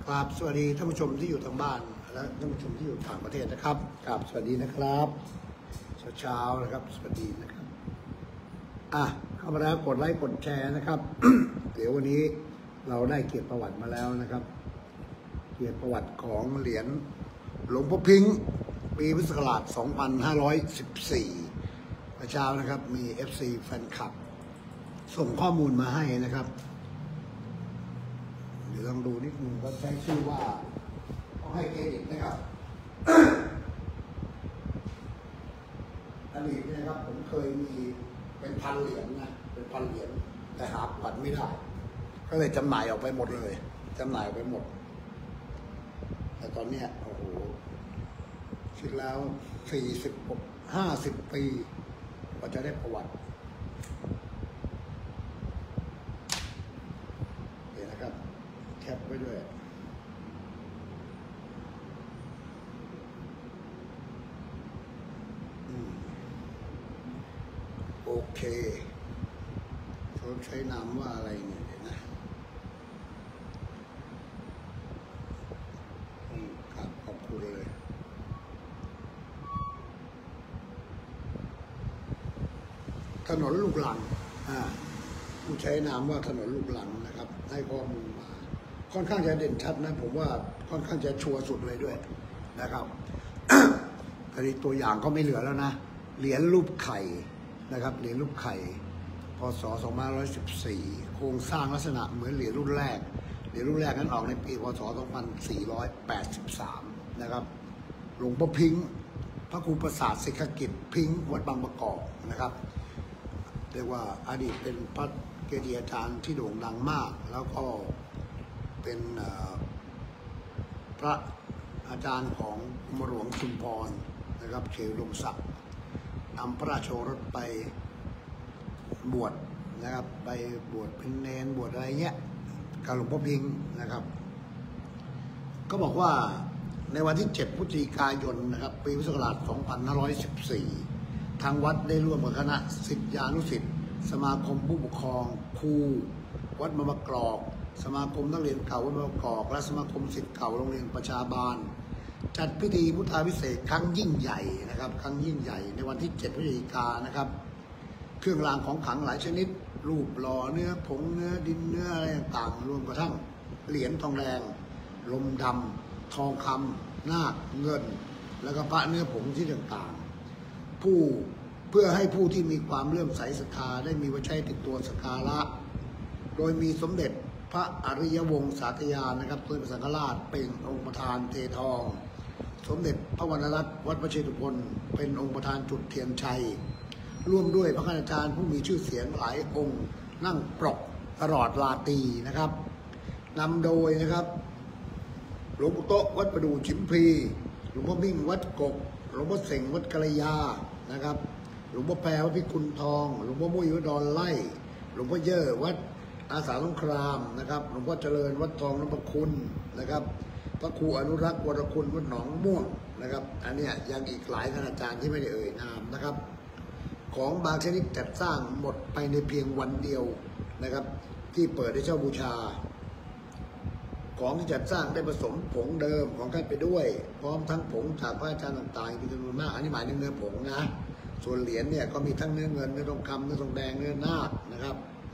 ครับสวัสดีท่านผู้ชมที่อยู่ทางบ้านและท่านผู้ชมที่อยู่ต่างประเทศนะครับครับสวัสดีนะครับเช้านะครับสวัสดีนะครับเข้ามาแล้วกดไลค์กดแชร์นะครับ เดี๋ยววันนี้เราได้เกียรติประวัติมาแล้วนะครับเกียรติประวัติของเหรียญหลวงพ่อพิงค์ปีพุทธศักราช 2514 เมื่อเช้านะครับมี FC แฟนคลับส่งข้อมูลมาให้นะครับเดี๋ยวลองดูนิดนึงก็ใช้ชื่อว่าต้องให้เครดิตนะครับ อดีตนะครับผมเคยมีเป็นพันเหรียญนะเป็นพันเหรียญแต่หาประวัติไม่ได้ก็เลยจำหน่ายออกไปหมดเลยจำหน่ายออกไปหมดแต่ตอนเนี้ยโอ้โหคิดแล้ว50 ปีกว่าจะได้ประวัติเดี๋ยวนะครับแคปไว้ด้วยโอเคเขาใช้นามว่าอะไรเนี่ยเดี๋ยวนะครับขอบคุณเลยถนนลูกหลังผู้ใช้นามว่าถนนลูกหลังนะครับให้ข้อมูลมาค่อนข้างจะเด่นชัดนะผมว่าค่อนข้างจะชัวร์สุดเลยด้วยนะครับ คดีตัวอย่างก็ไม่เหลือแล้วนะเหรียญรูปไข่นะครับเหรียญรูปไข่พศ 2514 โครงสร้างลักษณะเหมือนเหรียญรุ่นแรกเหรียญรุ่นแรกนั้นออกในปีพศ 2483 นะครับหลวงพ่อพิงค์พระครูประสาทศิขกิจพิงค์วัดบางประกอบนะครับเรียกว่าอดีตเป็นพระเกจิอาจารย์ที่โด่งดังมากแล้วก็เป็นพระอาจารย์ของกรมหลวงชุมพรนะครับเขตลมศักดิ์นำพระราชโอรสไปบวชนะครับไปบวชเป็นเนรบวชอะไรเงี้ยกับหลวงพ่อพิงค์นะครับก็บอกว่าในวันที่ 7 พฤศจิกายนนะครับปีพุทธศักราช 2514 ทางวัดได้ร่วมกับคณะศิษยานุศิษย์สมาคมผู้ปกครองครูวัดมะมะกรอกสมาคมนักเรียนเก่าวัดมะมะกรอกและสมาคมศิษย์เก่าโรงเรียนประชาบาลจัดพิธีพุทธาภิเษกครั้งยิ่งใหญ่นะครับครั้งยิ่งใหญ่ในวันที่ 7 พฤศจิกายนนะครับเครื่องรางของขลังหลายชนิดรูปหล่อเนื้อผงเนื้อดินเนื้ออะไรต่างๆรวมกระทั่งเหรียญทองแดงลมดำทองคำนาคเงินแล้วก็พระเนื้อผงที่ต่างๆเพื่อให้ผู้ที่มีความเลื่อมใสศรัทธาได้มีไว้ใช้ติดตัวสักการะโดยมีสมเด็จพระอริยวงศ์สาธยานนะครับโดยพระสังฆราชเป็นองค์ประธานเททองสมเด็จพระวรรณรัตน์วัดพระเชตุพนเป็นองค์ประธานจุดเทียนชัยร่วมด้วยพระคณาจารย์ผู้มีชื่อเสียงหลายองค์นั่งปรกตลอดราตรีนะครับนำโดยนะครับหลวงปู่โตวัดประดู่ชิมพลีหลวงพ่อมิ่งวัดกกหลวงพ่อเสงวัดกัลยานะครับหลวงพ่อแพรวัดพิกุลทองหลวงพ่อมุ้ยวัดดอนไล่หลวงพ่อเย่อวัดอาสาสงครามนะครับหลวงพ่อเจริญวัดทองน้ำประคุณนะครับพระครูอนุรักษ์วรคุณวัดหนองม่วงนะครับอันนี้ยังอีกหลายคณาจารย์ที่ไม่ได้เอ่ยนามนะครับของบางชนิดจัดสร้างหมดไปในเพียงวันเดียวนะครับที่เปิดให้เช่าบูชาของที่จัดสร้างได้ผสมผงเดิมของท่านไปด้วยพร้อมทั้งผงจากพระอาจารย์ต่างๆเป็นจำนวนมากอันนี้หมายถึงเนื้อผงนะส่วนเหรียญเนี่ยก็มีทั้งเนื้อเงินเนื้อทองคำเนื้อทองแดงเนื้อนาคนะครับ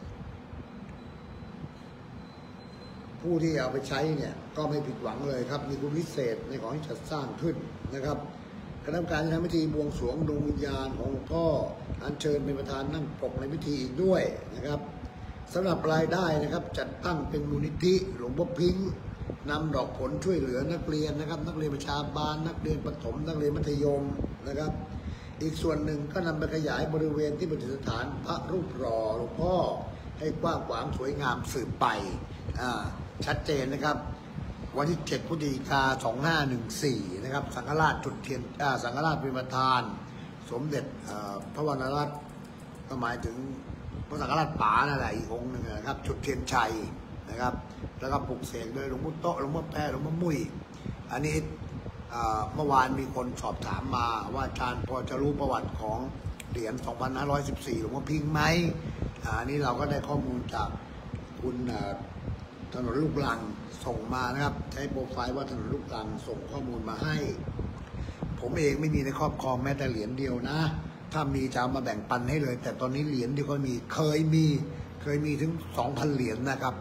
ผู้ที่เอาไปใช้เนี่ยก็ไม่ผิดหวังเลยครับมีคุณวิเศษในของที่จัดสร้างขึ้นนะครับคณะกรรมการทำพิธีบวงสรวงดวงวิญญาณของหลวงพ่ออัญเชิญเป็นประธานนั่งปกในพิธีอีกด้วยนะครับสำหรับรายได้นะครับจัดตั้งเป็นมูลนิธิหลวงพ่อพิงค์นำดอกผลช่วยเหลือนักเรียนนะครับนักเรียนประชาบาลนักเรียนประถมนักเรียนมัธยมนะครับอีกส่วนหนึ่งก็นำไปขยายบริเวณที่ประดิษฐานพระรูปหล่อหลวงพ่อให้กว้างขวางสวยงามสืบไปชัดเจนนะครับวันที่ 7 พฤศจิกายน 2514 นะครับสังฆราชจุดเทียนสังฆราชเป็นประธานสมเด็จพระวรรณรัตน์ก็หมายถึงพระสังฆราชป๋านั่นแหละอีกองค์หนึ่งนะครับจุดเทียนชัยนะครับแล้วก็ปลุกเสกโดยหลวงพ่อโตหลวงพ่อแพรหลวงพ่อมุ้ยอันนี้เมื่อวานมีคนสอบถามมาว่าอาจารย์พอจะรู้ประวัติของเหรียญ 2514 หลวงพ่อพิงค์ไหมอันนี้เราก็ได้ข้อมูลจากคุณถนนลูกรังส่งมานะครับใช้โปรไฟล์ว่าถนนลูกรังส่งข้อมูลมาให้ผมเองไม่มีในครอบครองแม้แต่เหรียญเดียวนะถ้ามีจะเอามาแบ่งปันให้เลยแต่ตอนนี้เหรียญที่เขามีเคยมีถึง 2,000 เหรียญนะครับ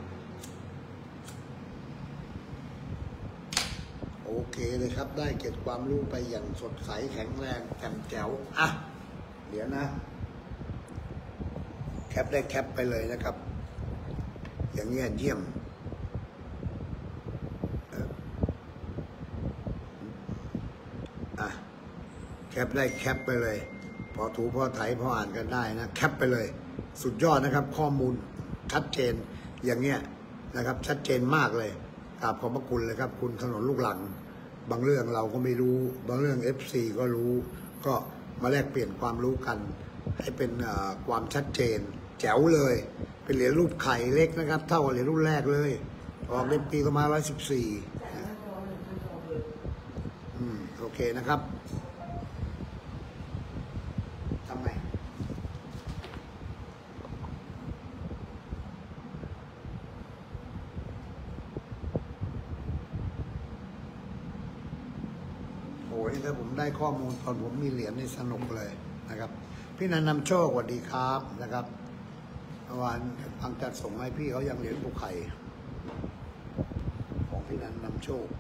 โอเคเลยครับได้เก็บความรู้ไปอย่างสดใสแข็งแรงแจ่มแจ๋วอ่ะเดี๋ยวนะแคปได้แคปไปเลยนะครับอย่างเงี้ยเยี่ยมแคปได้แคปไปเลยพอถูพอไถพออ่านกันได้นะแคปไปเลยสุดยอดนะครับข้อมูลชัดเจนอย่างเงี้ยนะครับชัดเจนมากเลยกราบขอบพระคุณเลยครับคุณถนนลูกหลังบางเรื่องเราก็ไม่รู้บางเรื่อง FC ก็รู้ก็มาแลกเปลี่ยนความรู้กันให้เป็นความชัดเจนแจ๋วเลยเป็นเหรียญรูปไข่เล็กนะครับเท่ากับเหรียญรุ่นแรกเลยออกในปีประมาณ114โอเคนะครับทำไมโอ้ยถ้าผมได้ข้อมูลตอนผมมีเหรียญนี่สนุกเลยนะครับพี่นันนำโชคสวัสดีครับนะครับเมื่อวานฟังจัดส่งให้พี่เขายังเหรียญภูไข่ของพี่นันนำโชค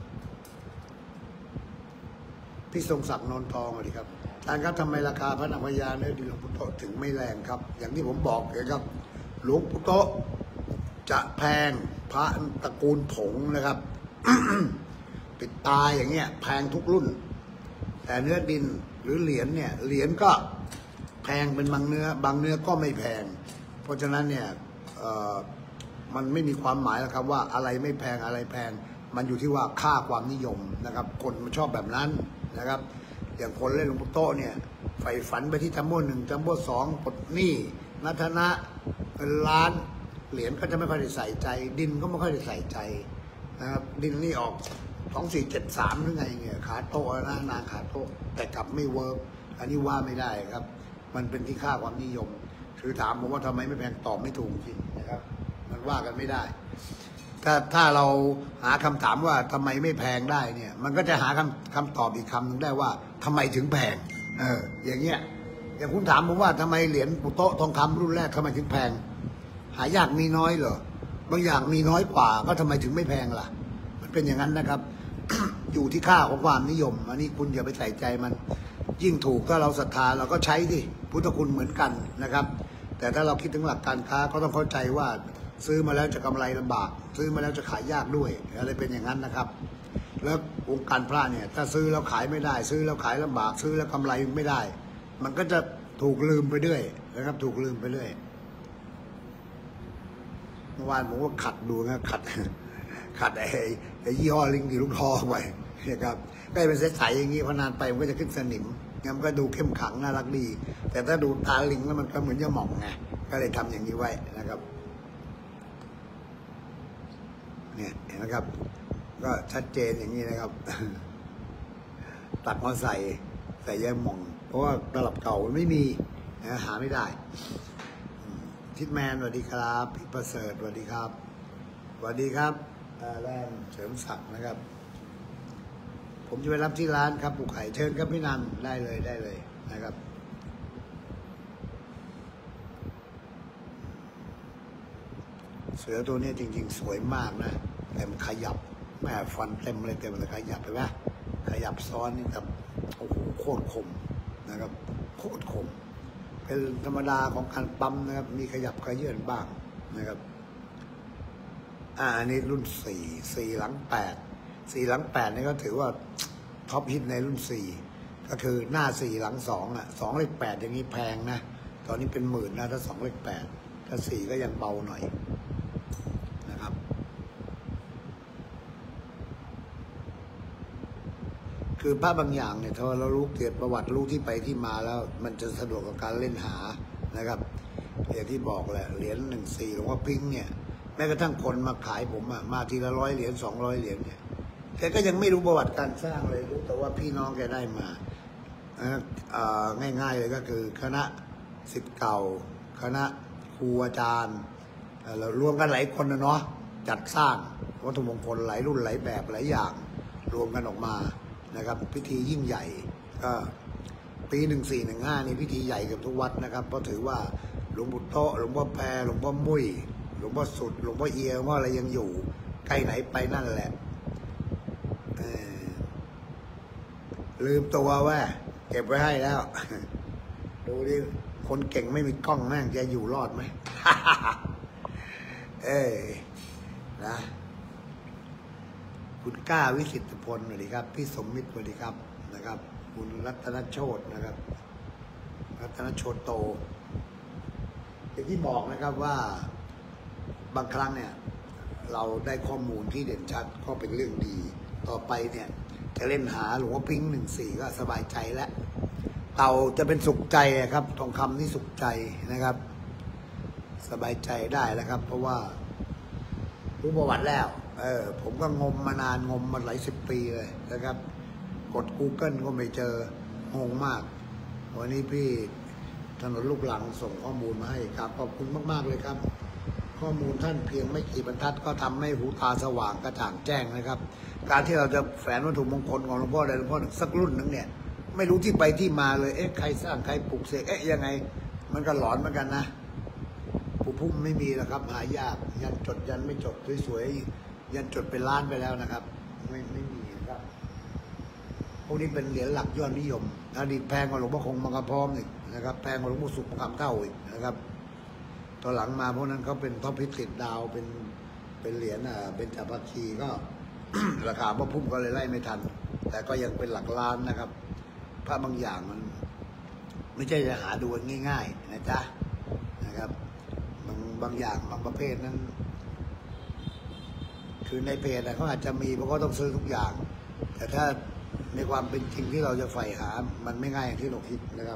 พี่ทรงศักดิ์นนทองสวัสดีครับอาจารย์ครับทำไมราคาพระนางพญาเนื้อดินหลวงปู่โตถึงไม่แรงครับอย่างที่ผมบอกเลยครับหลวงปู่โตจะแพงพระตระกูลผงนะครับ ปิดตาอย่างเงี้ยแพงทุกรุ่นแต่เนื้อดินหรือเหรียญเนี่ยเหรียญก็แพงเป็นบางเนื้อก็ไม่แพงเพราะฉะนั้นเนี่ยมันไม่มีความหมายแล้วครับว่าอะไรไม่แพงอะไรแพงมันอยู่ที่ว่าค่าความนิยมนะครับคนมันชอบแบบนั้นนะครับอย่างคนเล่นหลวงปู่โตเนี่ยใฝ่ฝันไปที่จัมโบ้1จัมโบ้2ปลดหนี้นัทนะเป็นล้านเหรียญก็จะไม่ค่อยได้ใส่ใจดินก็ไม่ค่อยได้ใส่ใจนะครับดินนี่ออก2473หรือไงเนี่ยขาโตนะนางขาโตแต่กลับไม่เวิร์กอันนี้ว่าไม่ได้ครับมันเป็นที่ค่าความนิยมคือถามผมว่าทำไมไม่แพงตอบไม่ถูกจริงนะครับมันว่ากันไม่ได้ถ้าเราหาคำถามว่าทำไมไม่แพงได้เนี่ยมันก็จะหาคำตอบอีกคำหนึ่งได้ว่าทำไมถึงแพงอย่างเงี้ยอย่างคุณถามผมว่าทำไมเหรียญปู่โต๊ะทองคำรุ่นแรกทำไมถึงแพงหายากมีน้อยเหรอบางอย่างมีน้อยกว่าก็ทำไมถึงไม่แพงล่ะมันเป็นอย่างนั้นนะครับ อยู่ที่ค่าของความนิยมอันนี้คุณอย่าไปใส่ใจมันยิ่งถูกถ้าเราศรัทธาเราก็ใช้ดิพุทธคุณเหมือนกันนะครับแต่ถ้าเราคิดถึงหลักการค้าก็ต้องเข้าใจว่าซื้อมาแล้วจะกำไรลำบากซื้อมาแล้วจะขายยากด้วยอะไรเป็นอย่างนั้นนะครับแล้ววงการพระเนี่ยถ้าซื้อแล้วขายไม่ได้ซื้อแล้วขายลำบากซื้อแล้วกำไรไม่ได้มันก็จะถูกลืมไปเรื่อยนะครับถูกลืมไปเรื่อยเมื่อวานผมก็ขัดดูนะขัดไอ้ยี่ห้อลิงดีลูกทองไปนะครับก็เป็นใสๆอย่างนี้พอนานไปมันก็จะขึ้นสนิมงั้นมันก็ดูเข้มขังน่ารักดีแต่ถ้าดูตาลิงแล้วมันก็เหมือนจะหม่องไงก็เลยทำอย่างนี้ไว้นะครับเนี่ยเห็นไหมครับก็ชัดเจนอย่างนี้นะครับ ตัดมาใส่แยกหม่องเพราะว่าตลับเก่ามันไม่มีหาไม่ได้ทิดแมนสวัสดีครับพี่ประเสริฐสวัสดีครับสวัสดีครับแรงเสริมศักดิ์นะครับผมจะไปรับที่ร้านครับปู่ไข่เชิญครับพี่นันได้เลยนะครับเสือตัวนี้จริงๆสวยมากนะแต่มันขยับแม่ฟันเต็มเลยขยับไปไหมขยับซ้อนนี่แบบโอ้โหโคตรคมนะครับโคตรคมเป็นธรรมดาของการปั๊มนะครับมีขยับขยื่นบ้างนะครับอันนี้รุ่น4หลัง8หลัง8นี่ก็ถือว่าท็อปฮิตในรุ่น4ก็คือหน้า4หลัง2อ่ะ2เลข8อย่างนี้แพงนะตอนนี้เป็นหมื่นนะถ้า2เลข8ถ้า4ก็ยังเบาหน่อยนะครับคือภาพบางอย่างเนี่ยถ้าเรารู้เกียรติประวัติรู้ที่ไปที่มาแล้วมันจะสะดวกกับการเล่นหานะครับอย่างที่บอกแหละเหรียญ14หลวงพ่อพิงค์เนี่ยแม้กระทั่งคนมาขายผมมาทีละ100 เหรียญ200 เหรียญเนี่ยแกก็ยังไม่รู้ประวัติการสร้างเลยรู้แต่ว่าพี่น้องแกได้มาง่ายๆเลยก็คือคณะศิษย์เก่าคณะครูอาจารย์เรารวมกันหลายคนนะเนาะจัดสร้างวัตถุมงคลหลายรุ่นหลายแบบหลายอย่างรวมกันออกมานะครับพิธียิ่งใหญ่ก็ปี1415นี่พิธีใหญ่กับทุกวัดนะครับเพราะถือว่าหลวงปู่โตหลวงพ่อแพรหลวงพ่อมุ้ยหลวงพ่อสุดหลวงพ่อเอียว่าอะไรยังอยู่ใกล้ไหนไปนั่นแหละลืมตัวว่าเก็บไว้ให้แล้วดูดิคนเก่งไม่มีกล้องแม่งจะอยู่รอดไหม นะคุณก้าวิสิทธิพลสวัสดีครับพี่สมมิตรสวัสดีครับนะครับคุณรัตนโชตนะครับรัตนโชตโตอย่างที่บอกนะครับว่าบางครั้งเนี่ยเราได้ข้อมูลที่เด่นชัดก็เป็นเรื่องดีต่อไปเนี่ยจะเล่นหาหลวงพ่อพิงค์14ก็สบายใจแล้วเต่าจะเป็นสุขใจครับทองคำที่สุขใจนะครับสบายใจได้แล้วครับเพราะว่ารู้ประวัติแล้วผมก็งมมานานงมมาหลาย10 ปีเลยนะครับกด Google ก็ไม่เจองงมากวันนี้พี่ถนนลูกหลังส่งข้อมูลมาให้ครับขอบคุณมากๆเลยครับข้อมูลท่านเพียงไม่กี่บรรทัดก็ทำให้หูตาสว่างกระจ่างแจ้งนะครับการที่เราจะแฝงวัตถุมงคลของหลวงพ่อใดหลวงพ่อหนึ่งสักรุ่นหนึ่งเนี่ยไม่รู้ที่ไปที่มาเลยใครสร้างใครปลูกเสกยังไงมันก็หลอนเหมือนกันนะผู้พุ่มไม่มีนะครับหายากยันจดยันไม่จดสวยๆยันจดเป็นล้านไปแล้วนะครับไม่มีนะครับพวกนี้เป็นเหรียญหลักยอดนิยมอดีตแพงกว่าหลวงพ่อคงมังกรพร้อมอีกนะครับแพงกว่าหลวงปู่สุขมังกรเท่าอีกนะครับตอนหลังมาพวกนั้นเขาเป็นท็อปพิติดดาวเป็นเหรียญเป็นจับคีก็ ราคาพวกพุ่มก็เลยไล่ไม่ทันแต่ก็ยังเป็นหลักล้านนะครับพระบางอย่างมันไม่ใช่จะหาดูง่ายๆนะจ๊ะนะครับบางอย่างบางประเภทนั้นคือในเพจเขาอาจจะมีเพราะก็ต้องซื้อทุกอย่างแต่ถ้าในความเป็นจริงที่เราจะใฝ่หามันไม่ง่ายอย่างที่เราคิดนะครับ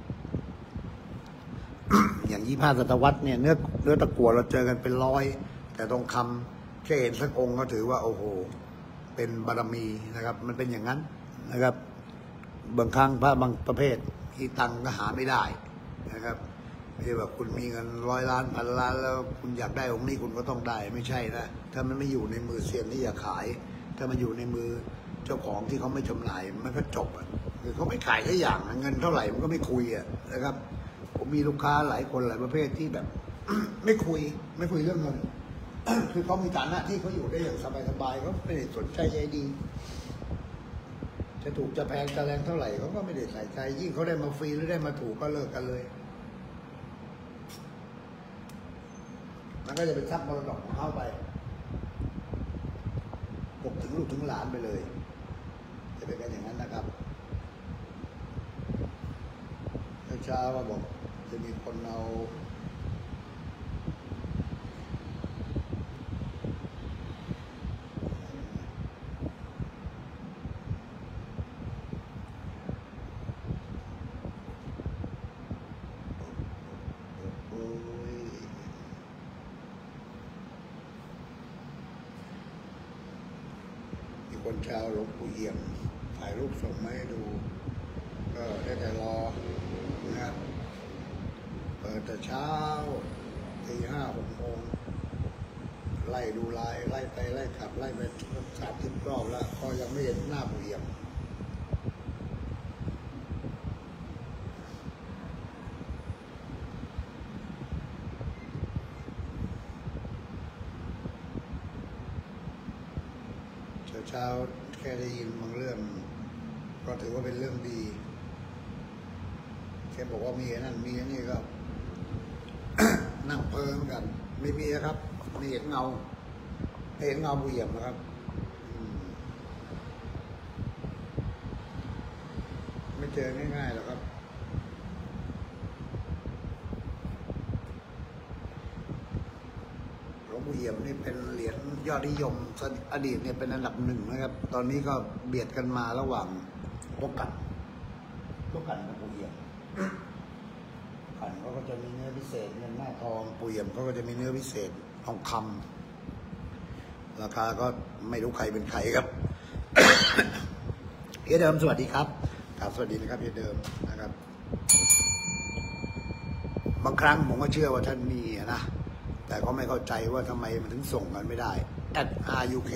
อย่าง25 ศตวรรษเนี่ยเนื้อตะกั่วเราเจอกันเป็นร้อยแต่ทองคำแค่เห็นสักองค์ก็ถือว่าโอ้โหเป็นบารมีนะครับมันเป็นอย่างนั้นนะครับบางครั้งพระบางประเภทที่ตังก็หาไม่ได้นะครับไม่ใช่แบบคุณมีเงิน100 ล้าน1,000 ล้านแล้วคุณอยากได้องค์นี้คุณก็ต้องได้ไม่ใช่นะถ้ามันไม่อยู่ในมือเซียนที่อยากขายถ้ามันอยู่ในมือเจ้าของที่เขาไม่จำหน่ายมันก็จบอ่ะคือเขาไม่ขายแค่อย่างเงินเท่าไหร่มันก็ไม่คุยอ่ะนะครับผมมีลูกค้าหลายคนหลายประเภทที่แบบ ไม่คุยเรื่องเงิน คือเขามีฐานะที่เขาอยู่ได้อย่างสบายๆเขาไม่ได้สนใจใยดีจะถูกจะแพงจะแรงเท่าไหร่เขาก็ไม่ได้ใส่ใจยิ่งเขาได้มาฟรีหรือได้มาถูกก็เลิกกันเลยมันก็จะเป็นทรัพย์มรดกของเขาไปตกถึงลูกถึงหลานไปเลยจะเป็นกันอย่างนั้นนะครับเช้าว่าบอกจะมีคนเอาคนชาวหลวงปู่เอี่ยมถ่ายรูปส่งมาให้ดูก็ได้แต่รอนะครับเปิดแต่เช้าตี 5-6 โมงไล่ดูลายไล่ไปไล่ขับไล่ไป30 รอบแล้วก็ยังไม่เห็นหน้าปู่เอี่ยมเช้าแค่ได้ยินบางเรื่องก็ถือว่าเป็นเรื่องดีแค่บอกว่ามีนั่นมีนี่ก็ นั่งเพลินกันไม่มีครับไม่เห็นเงาผู้เอี่ยมนะครับไม่เจอง่ายๆหรอกครับหลวงปู่เอี่ยมนี่เป็นเหรียญยอดนิยมอดีตเนี่ยเป็นอันดับ 1นะครับตอนนี้ก็เบียดกันมาระหว่างพวกกันกับปู่เอี่ยมกันเขาก็จะมีเนื้อพิเศษเงินหน้าทองปู่เอี่ยมเขาก็จะมีเนื้อพิเศษทองคำราคาก็ไม่รู้ใครเป็นใครครับเฮียเดิมสวัสดีครับครับสวัสดีนะครับเฮียเดิมนะครับบางครั้งผมก็เชื่อว่าท่านมีนะแต่ก็ไม่เข้าใจว่าทำไมมันถึงส่งกันไม่ได้@RUK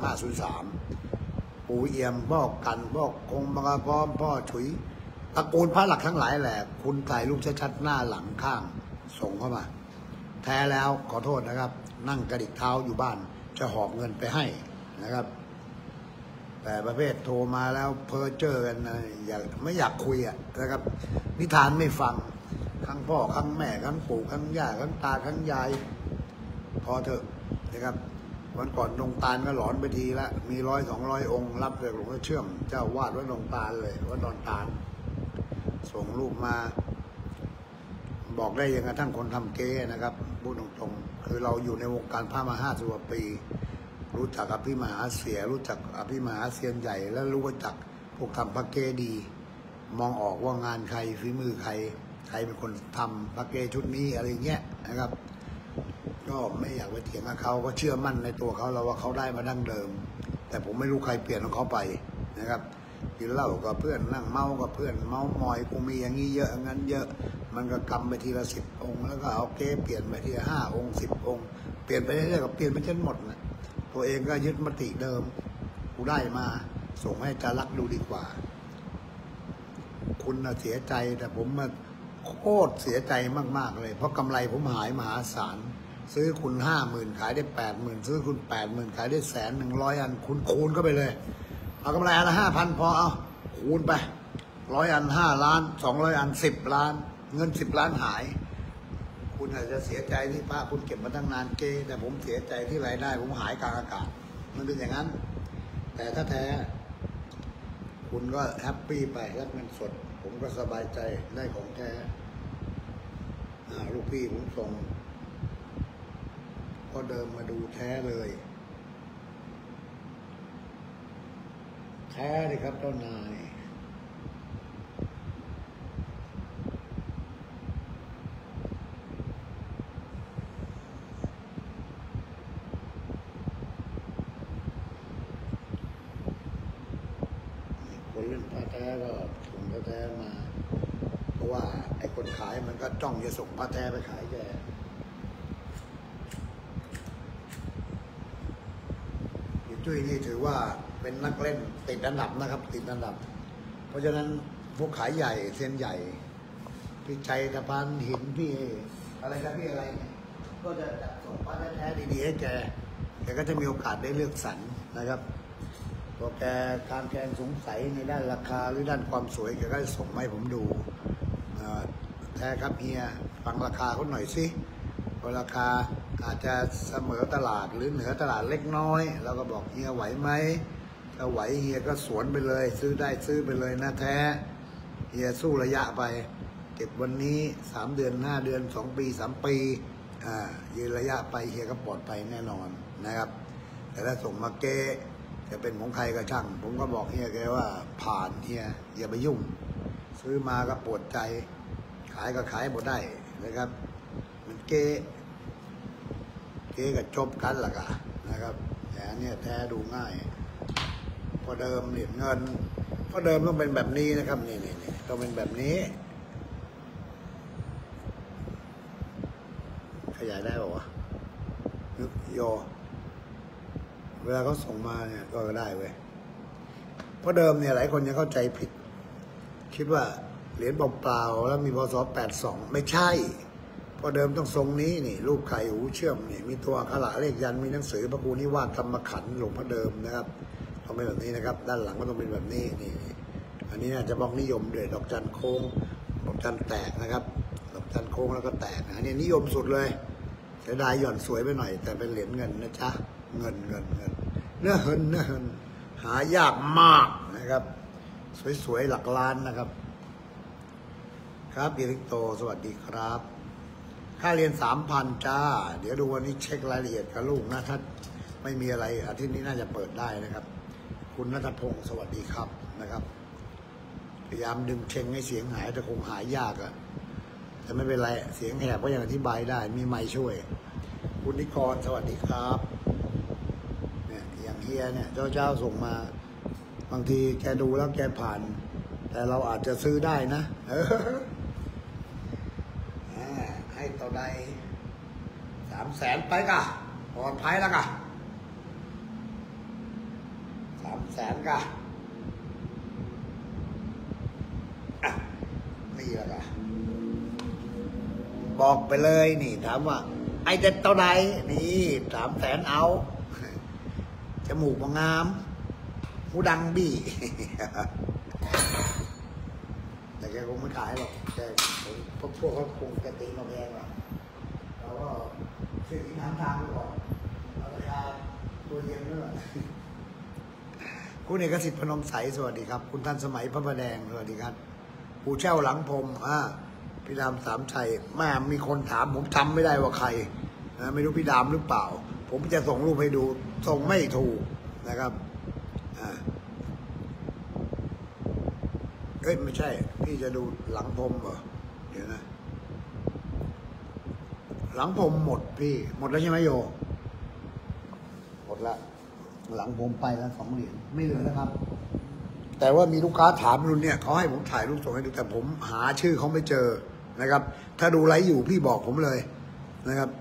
2503ปู่เอี่ยมพ่อกันพ่อคงบังกะพร้อมพ่อฉุยตระกูลพระหลักทั้งหลายแหละคุณถ่ายรูปชัดๆหน้าหลังข้างส่งเข้ามาแท้แล้วขอโทษนะครับนั่งกระดิกเท้าอยู่บ้านจะหอบเงินไปให้นะครับแต่ประเภทโทรมาแล้วเพ้อเจ้อกันนะไม่อยากคุยนะครับนิทานไม่ฟังทั้งพ่อทั้งแม่ทั้งปู่ทั้งย่าทั้งตาทั้งยายพอเถอะนะครับวันก่อนดงตาลก็หลอนไปทีละมี100-200 องค์รับจากหลวงพ่อเชื่อมเจ้าวาดวัดดงตาลเลยวัดดอนตาลส่งรูปมาบอกได้ยังกระทั่งคนทำเก๊นะครับพูดตรงๆคือเราอยู่ในวงการพระมา50 กว่าปีรู้จักอภิมหาเสียรู้จักอภิมหาเซียนใหญ่แล้วรู้จักพวกทำพระเก๊ดีมองออกว่างานใครฝีมือใครเป็นคนทำพระเก๊ชุดนี้อะไรเงี้ยนะครับก็ไม่อยากไปเถียงกับเขาก็เชื่อมั่นในตัวเขาเราว่าเขาได้มาดั้งเดิมแต่ผมไม่รู้ใครเปลี่ยนของเขาไปนะครับกินเหล้ากับเพื่อนนั่งเมากับเพื่อนเมามอยกูมีอย่างนี้เยอะงั้นเยอะมันก็กำไปทีละ10 องค์แล้วก็เอาเก๊เปลี่ยนไปทีละ5 องค์10 องค์เปลี่ยนไปเรื่อยๆก็เปลี่ยนไปจนหมดนะตัวเองก็ยึดมติเดิมกูได้มาส่งให้จารักดูดีกว่าคุณน่ะเสียใจแต่ผมมาโคตรเสียใจมากๆเลยเพราะกำไรผมหายมหาศาลซื้อคุณ50,000ขายได้80,000ซื้อคุณ80,000ขายได้100,000 อันคุณคูณเข้าไปเลยเอากำไรอันละ5,000พอเอาคูณไป100 อัน5 ล้าน200 อัน10 ล้านเงิน10 ล้านหายคุณอาจจะเสียใจที่พระคุณเก็บมาตั้งนานเกแต่ผมเสียใจที่รายได้ผมหายกลางอากาศมันเป็นอย่างนั้นแต่ถ้าแท้คุณก็แฮปปี้ไปรับเงินสดผมก็สบายใจได้ของแท้ลูกพี่ผมส่งก็เดินมาดูแท้เลยแท้เลยครับเจ้านายคนเล่นพระแท้ก็ส่งพระแท้มาเพราะว่าไอ้คนขายมันก็จ้องจะส่งพระแท้ไปขายแกจุ้ยนี่ถือว่าเป็นนักเล่นติดอันดับนะครับติดอันดับเพราะฉะนั้นพวกขายใหญ่เซียนใหญ่พี่ชัยตะพานหินพี่อะไรนะพี่อะไรเนี่ยก็จะจัดส่งพระแท้ๆดีๆให้แกก็จะมีโอกาสได้เลือกสรรนะครับพอแกการแกสงสัยในด้านราคาหรือด้านความสวยแกก็จะส่งมาให้ผมดูแท้ครับเฮียฟังราคาเขาหน่อยสิราคาอาจจะเสมอตลาดหรือเหนือตลาดเล็กน้อยเราก็บอกเฮียไหวไหมถ้าไหวเฮียก็สวนไปเลยซื้อได้ซื้อไปเลยนะแท้เฮียสู้ระยะไปเก็บวันนี้3 เดือน5 เดือน2 ปี3 ปียืนระยะไปเฮียก็ปลอดภัยแน่นอนนะครับแต่ถ้าส่งมาเก๊จะเป็นของใครก็ช่างผมก็บอกเฮียแกว่าผ่านเฮียอย่าไปยุ่งซื้อมาก็ปวดใจขายก็ขายหมดได้นะครับมันเก๊กับจบกันล่ะกันนะครับแต่เนี่ยแท้ดูง่ายพอเดิมเหรียญเงินพอเดิมต้องเป็นแบบนี้นะครับนี่ต้องเป็นแบบนี้ขยายได้ป่าวะโยเวลาเขาส่งมาเนี่ยก็ได้เว้ยเพราะเดิมเนี่ยหลายคนยังเข้าใจผิดคิดว่าเหรียญเปล่าๆแล้วมีพศ82ไม่ใช่พอเดิมต้องทรงนี้นี่รูปไข่หูเชื่อมนี่มีตัวอักขระเลขยันมีหนังสือพระครูนิวาสธรรมขันธ์หลวงพ่อเดิมนะครับต้องเป็นแบบนี้นะครับด้านหลังก็ต้องเป็นแบบนี้นี่อันนี้น่าจะบอกนิยมเลยดอกจันโค้งดอกจันแตกนะครับดอกจันโค้งแล้วก็แตกอันนี้นิยมสุดเลยเสียดายหย่อนสวยไปหน่อยแต่เป็นเหรียญเงินนะจ๊ะเงินเนื้อเงินหายากมากนะครับสวยๆหลักล้านนะครับครับเอริกโตสวัสดีครับค่าเรียน 3,000 จ้าเดี๋ยวดูวันนี้เช็ครายละเอียดกับลูกนะถ้าไม่มีอะไรอาทิตย์นี้น่าจะเปิดได้นะครับคุณณัฐพงศ์สวัสดีครับนะครับพยายามดึงเชงให้เสียงหายแต่คงหายยากแต่ไม่เป็นไรเสียงแหบก็ยังอธิบายได้มีไมค์ช่วยคุณนิกรสวัสดีครับเนี่ยอย่างเฮียเนี่ยเจ้าส่งมาบางทีแกดูแล้วแกผ่านแต่เราอาจจะซื้อได้นะให้ต่อใด 300,000ไปกะปลอดภัยแล้วกะ300,000กะนี่แล้วกะบอกไปเลยนี่ถามว่าไอ้เด็ดเท่าไหร่นี่300,000เอาจมูกมางามหูดังบี้แต่แกคงไม่ขายหรอกแกพวกเขาคงจะตีมาแพงหรอกเราก็ซื้อที่ทางไปก่อนราคาตัวเย็นด้วยคุณเอกสิทธิ์พนมใสสวัสดีครับคุณท่านสมัยพระประแดงสวัสดีครับปู่เช่าหลังพรมพี่ดามสามชัยแม่มีคนถามผมจำไม่ได้ว่าใครนะไม่รู้พี่ดามหรือเปล่าผมจะส่งรูปให้ดูส่งไม่ถูกนะครับเอ้ยไม่ใช่พี่จะดูหลังพรมเหรอเดี๋ยวนะหลังพรมหมดพี่หมดแล้วใช่ไหมโยหมดละหลังพรมไปแล้ว2 เหรียญไม่เหลือแล้วครับแต่ว่ามีลูกค้าถามรุ่นเนี่ยเขาให้ผมถ่ายรูปส่งให้ดูแต่ผมหาชื่อเขาไม่เจอนะครับถ้าดูไลฟ์อยู่พี่บอกผมเลยนะครับ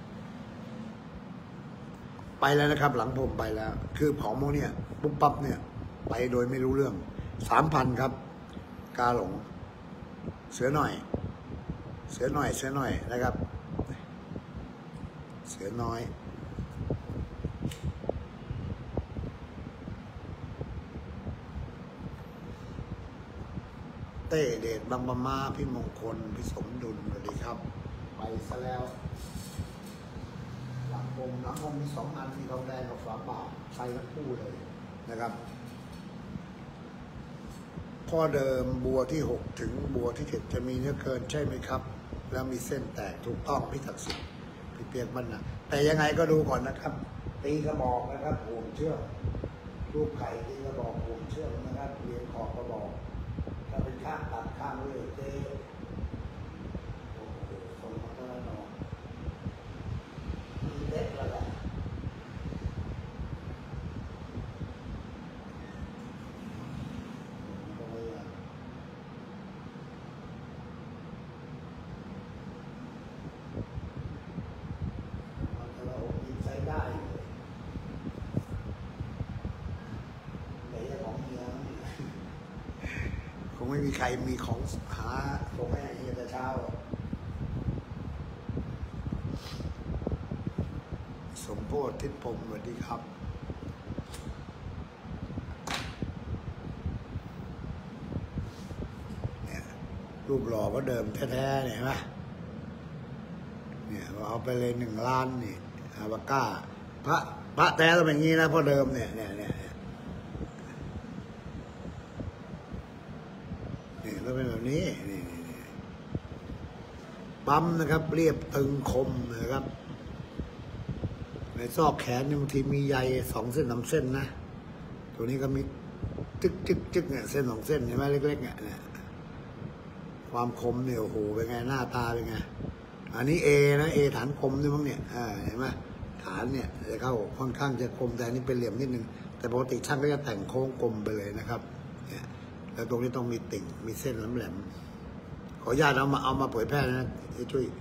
ไปแล้วนะครับหลังผมไปแล้วคือของโมเนี่ยปุ๊บปั๊บเนี่ยไปโดยไม่รู้เรื่อง 3,000 ครับกาหลงเสือหน่อยนะครับเสือน้อยเต้เดชบางปะมาพี่มงคลพี่สมดุลสวัสดีครับไปซะแล้วหลังผมมี2 อันมีทองแดงกับฝาบาทใส่ทั้งคู่เลยนะครับข้อเดิมบัวที่6ถึงบัวที่7จะมีเนื้อเกินใช่ไหมครับแล้วมีเส้นแตกถูกต้องพี่ศักดิ์สิทธิ์พี่เปียกมันนะแต่ยังไงก็ดูก่อนนะครับตีกระบอกนะครับห่วงเชือกลูกไข่ตีกระบอกห่วงเชือกนะครับเรียงขอบกระบอกถ้าเป็นข้างตัดข้างเลยเจ๊ส่งมาตลอดมีเล็กแล้วแหละไม่มีใครมีของหาส่งให้เฮียแต่เช้าสมโพธิทิศพงศ์สวัสดีครับเนี่ยรูปหล่อก็เดิมแท้ๆเนี่ยเห็นไหมเนี่ยเอาไปเลย1 ล้านนี่อาบาก้าพระแท้ต้องเป็นอย่างนี้นะเพราะเดิมเนี่ยแล้วเป็นแบบนี้นี่ปั๊มนะครับเรียบตึงคมนะครับในซอกแขนบางทีมีใย2 เส้น 3 เส้นนะตัวนี้ก็มีจึกเนี่ยเส้น 2 เส้นเห็นไหมเล็กๆเนี่ยความคมเนี่ยโอ้โหเป็นไงหน้าตาเป็นไงอันนี้เอนะเอฐานคมนี่มั้งเนี่ยเห็นไหมฐานเนี่ยจะเข้าค่อนข้างจะคมแต่อันนี้เป็นเหลี่ยมนิดนึงแต่ปกติช่างก็จะแต่งโค้งกลมไปเลยนะครับแล้วตรงนี้ต้องมีติ่งมีเส้นแหลมๆขออนุญาตเอามาเผยแพร่นะช่วย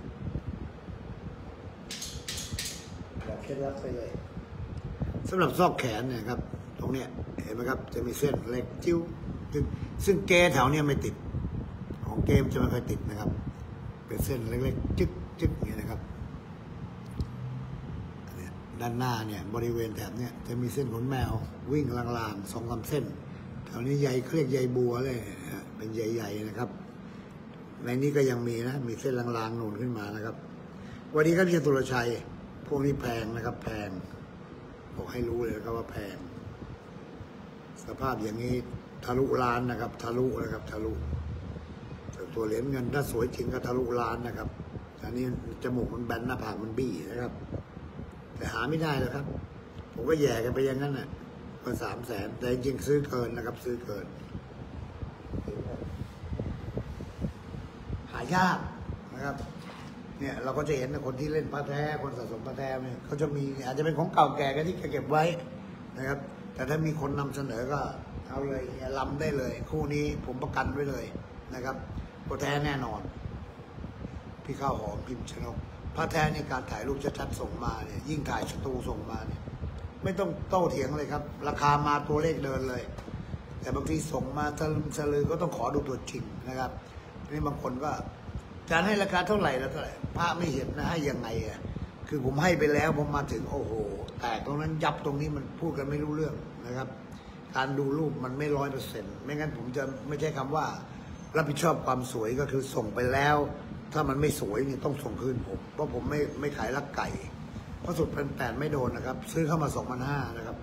แบบเคล็ดลับไปเลยสำหรับซอกแขนเนี่ยครับตรงเนี้ยเห็นไหมครับจะมีเส้นเล็กจิ้วซึ่งเกแถวเนี้ยไม่ติดของเกมจะไม่ค่อยติดนะครับเป็นเส้นเล็กๆจึ๊กอย่างนี้นะครับด้านหน้าเนี่ยบริเวณแถบเนี้ยจะมีเส้นขนแมววิ่งลางๆ2 3 เส้นแถวนี้ใยเครียกใยบัวเลยเป็นใหญ่ๆนะครับในนี้ก็ยังมีนะมีเส้นลางๆนูนขึ้นมานะครับวันนี้ครับพี่ตุลชัยพวกนี้แพงนะครับแพงบอกให้รู้เลยนะครับว่าแพงสภาพอย่างนี้ทะลุล้านนะครับทะลุตัวเหรียญเงินถ้าสวยจริงก็ทะลุล้านนะครับอันนี้จมูกมันแบนหน้าผากมันบี้นะครับแต่หาไม่ได้แล้วครับผมก็แย่กันไปอย่างนั้นน่ะก็300,000แต่จริงซื้อเกินนะครับซื้อเกินหายากนะครับเนี่ยเราก็จะเห็นคนที่เล่นพระแท้คนสะสมพระแท้เนี่ยเขาจะมีอาจจะเป็นของเก่าแก่กันที่เก็บไว้นะครับแต่ถ้ามีคนนำเสนอก็เอาเลยลำได้เลยคู่นี้ผมประกันไว้เลยนะครับพระแท้แน่นอนพี่ข้าวหอมพิมพ์ชนกพระแท้ในการถ่ายรูปชัดๆส่งมาเนี่ยยิ่งถ่ายสตูส่งมาเนี่ยไม่ต้องโต้เถียงเลยครับ ราคามาตัวเลขเดินเลย แต่บางทีส่งมาสลือก็ต้องขอดูตัวจริงนะครับนี่บางคนก็การให้ราคาเท่าไหร่แล้วเท่าไหร่พระไม่เห็นนะให้ยังไงอ่ะคือผมให้ไปแล้วผมมาถึงโอ้โหแต่ตรงนั้นยับตรงนี้มันพูดกันไม่รู้เรื่องนะครับ การดูรูปมันไม่100%ไม่งั้นผมจะไม่ใช่คำว่ารับผิดชอบความสวยก็คือส่งไปแล้ว ถ้ามันไม่สวยนี่ต้องส่งคืนผมเพราะผมไม่ขายลักไก่เพราะสุด1,800ไม่โดนนะครับซื้อเข้ามา2,500นะครับ